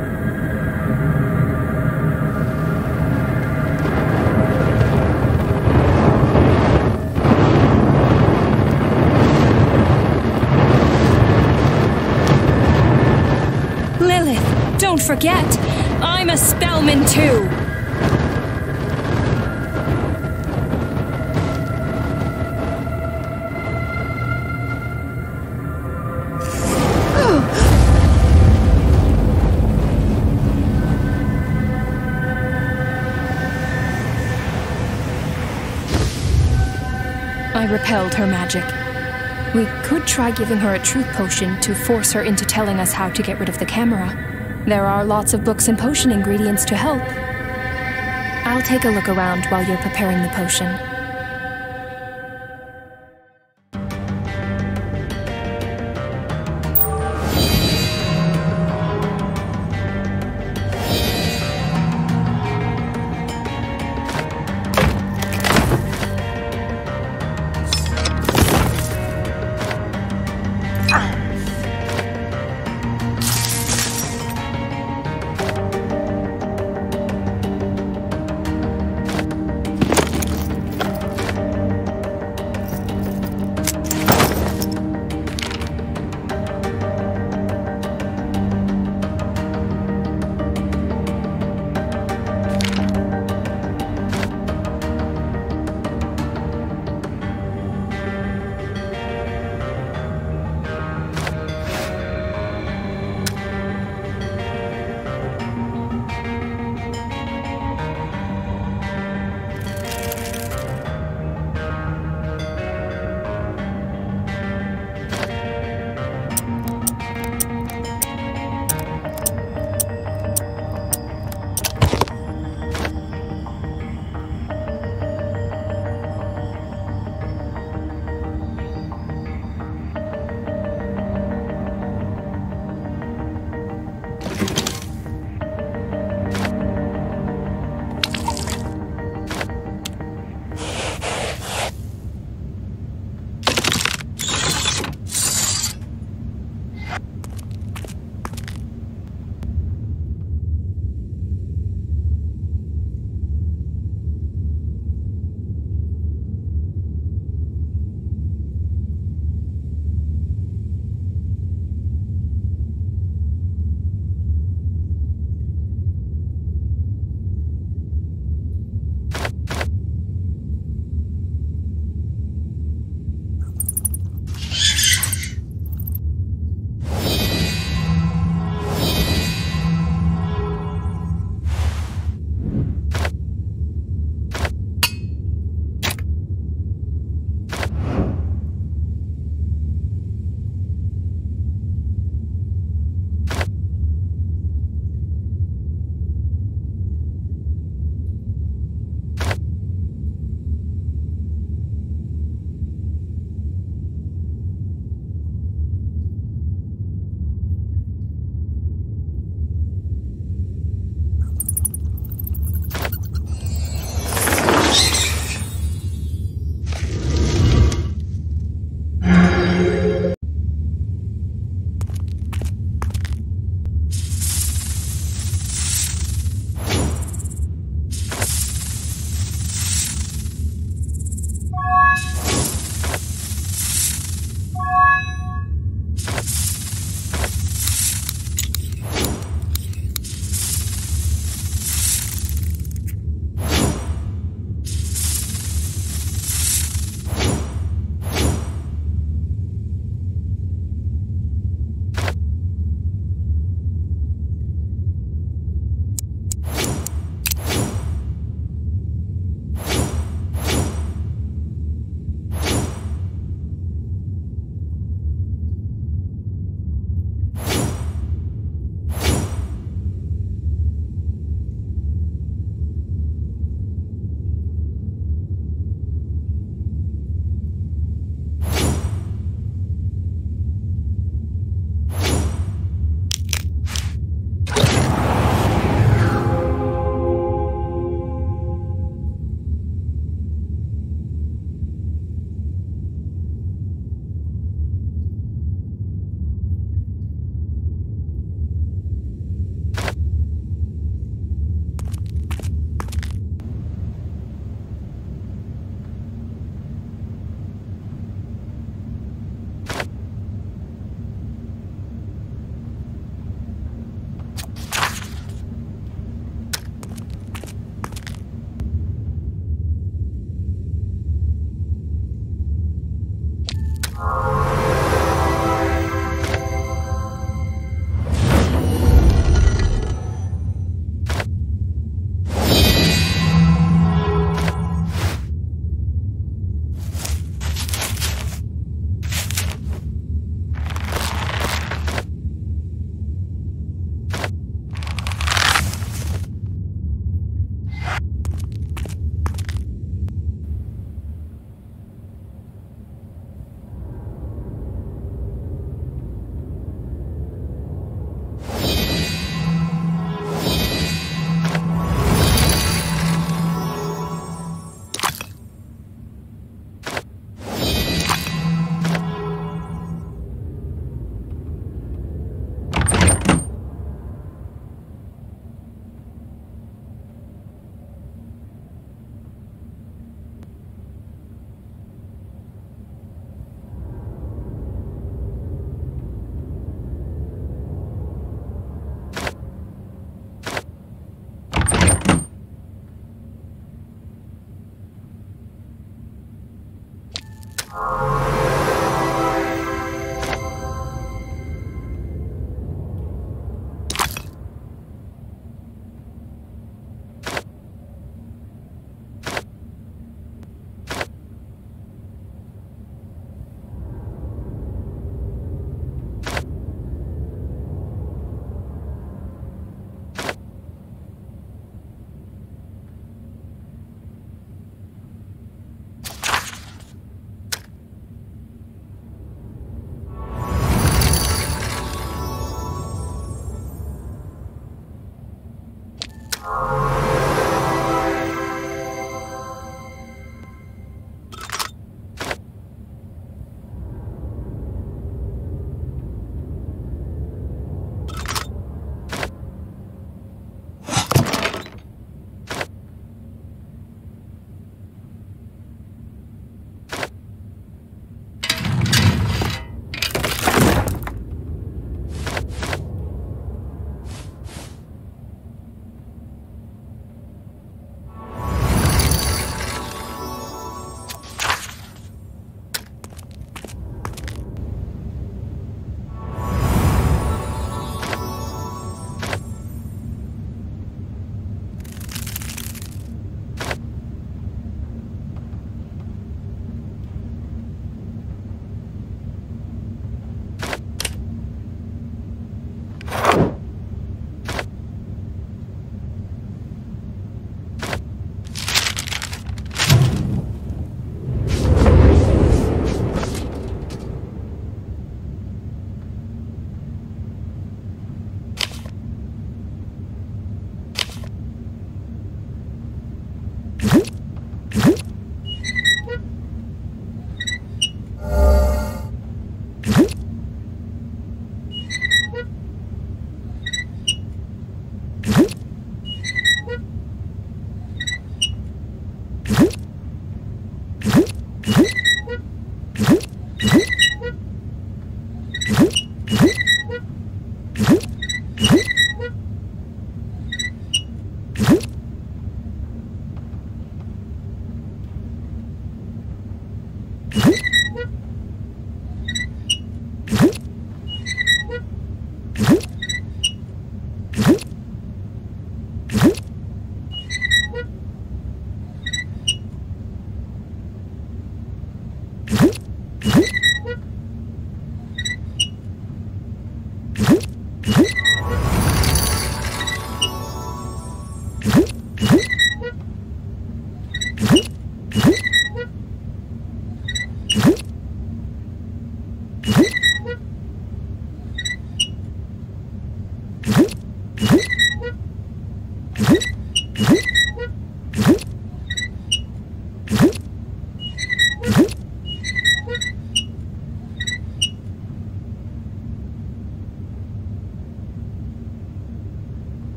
Lilith, don't forget, I'm a Spellman too. I repelled her magic. We could try giving her a truth potion to force her into telling us how to get rid of the camera. There are lots of books and potion ingredients to help. I'll take a look around while you're preparing the potion.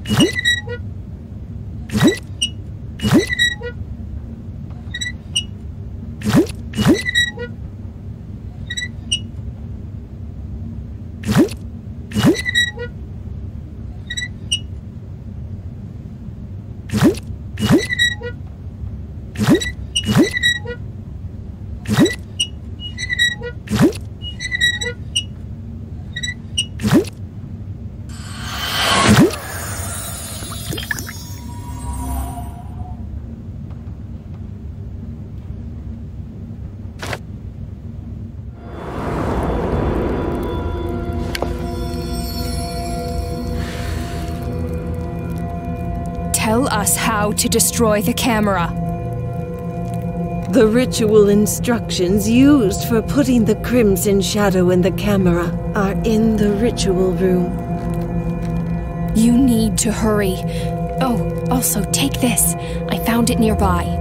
Tell us how to destroy the camera. The ritual instructions used for putting the crimson shadow in the camera are in the ritual room. You need to hurry. Oh, also take this. I found it nearby.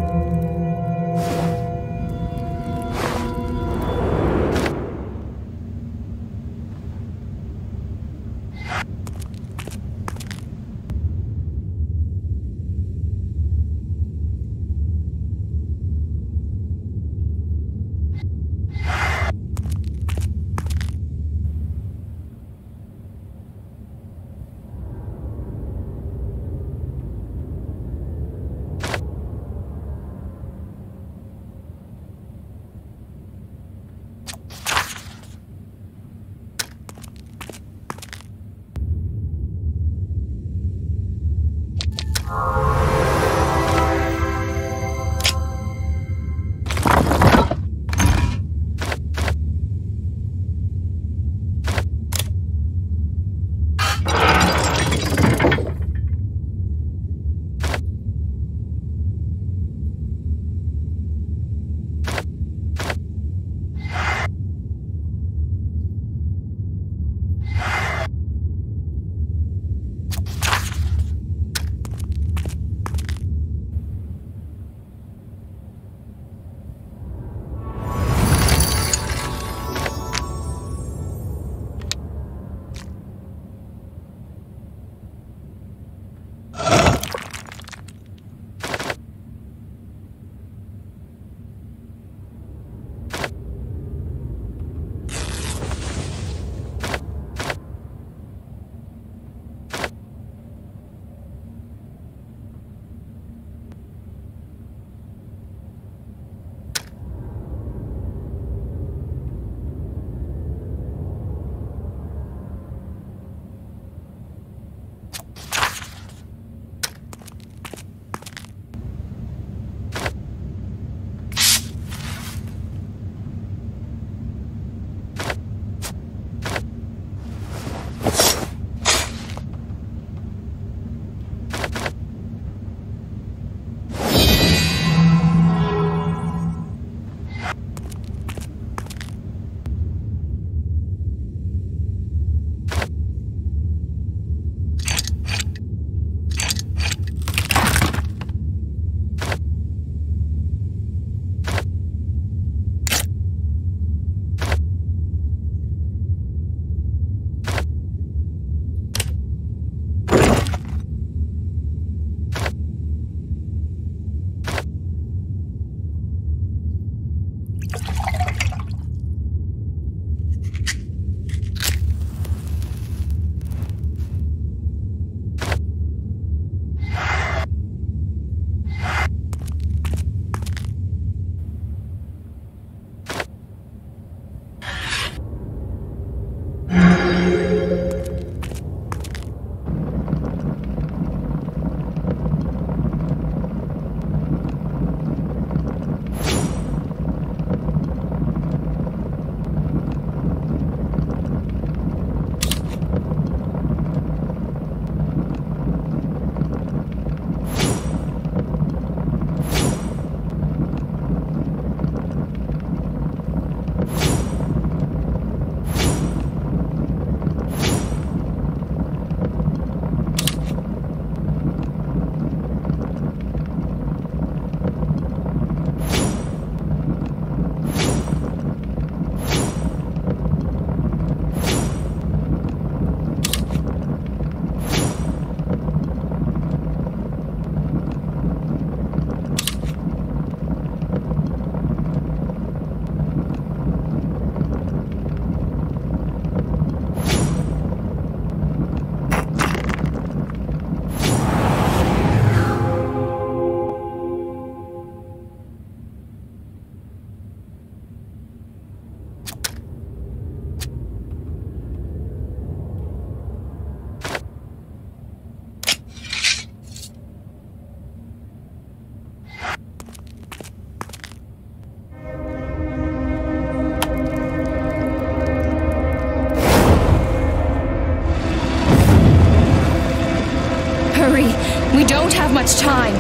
We don't have much time.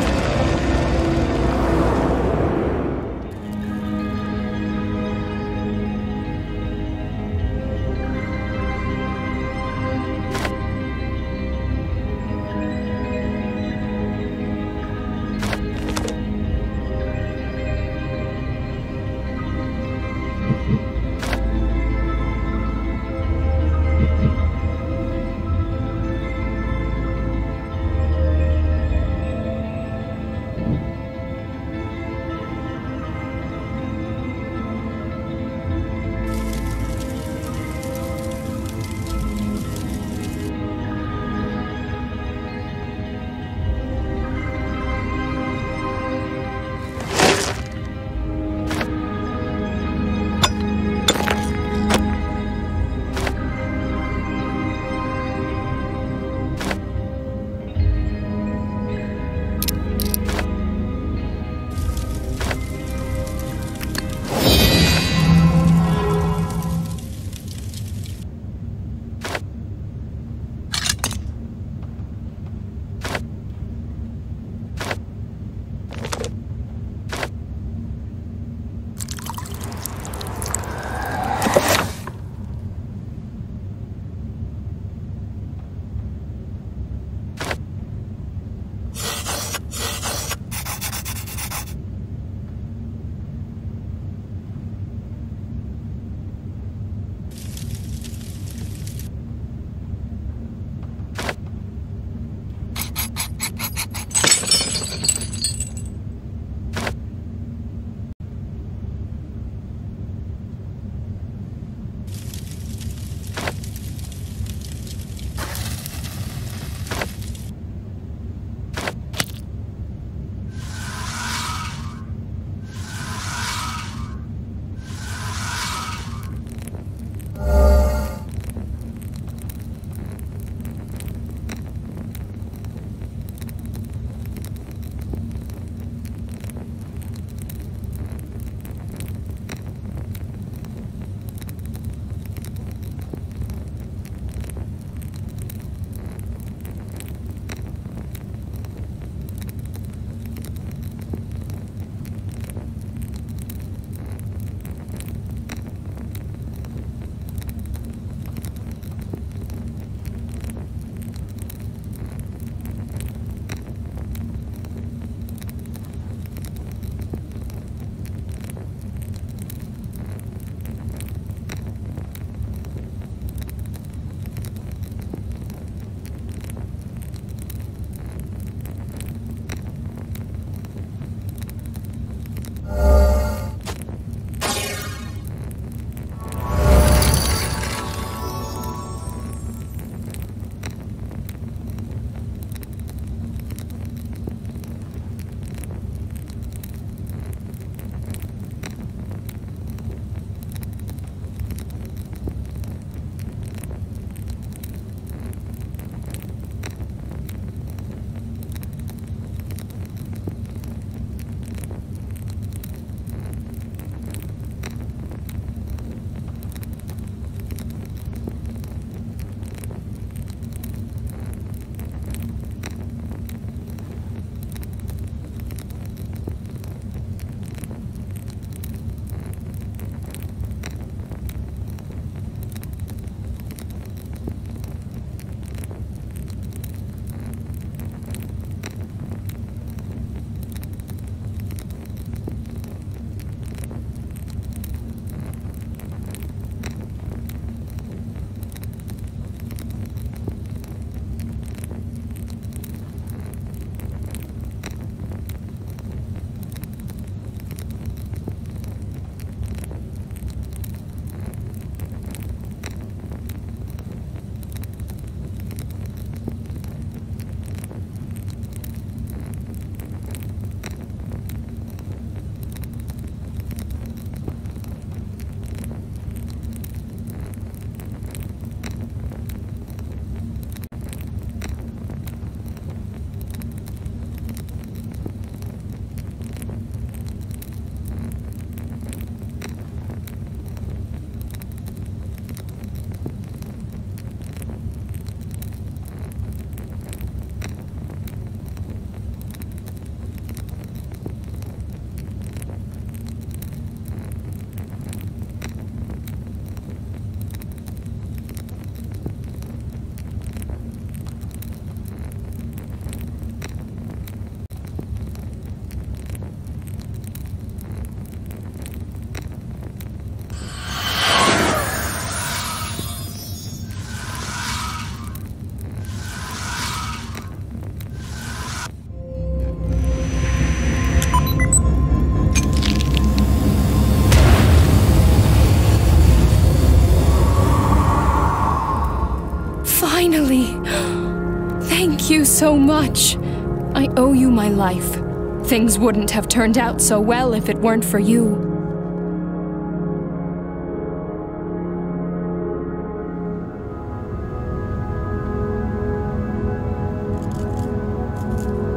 Thank you so much. I owe you my life. Things wouldn't have turned out so well if it weren't for you.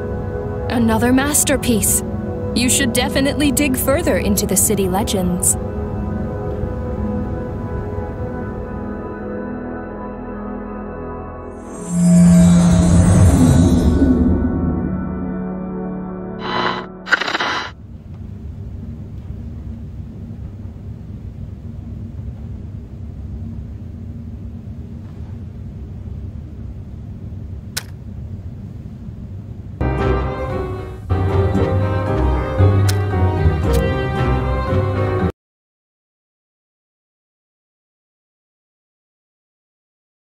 Another masterpiece. You should definitely dig further into the city legends.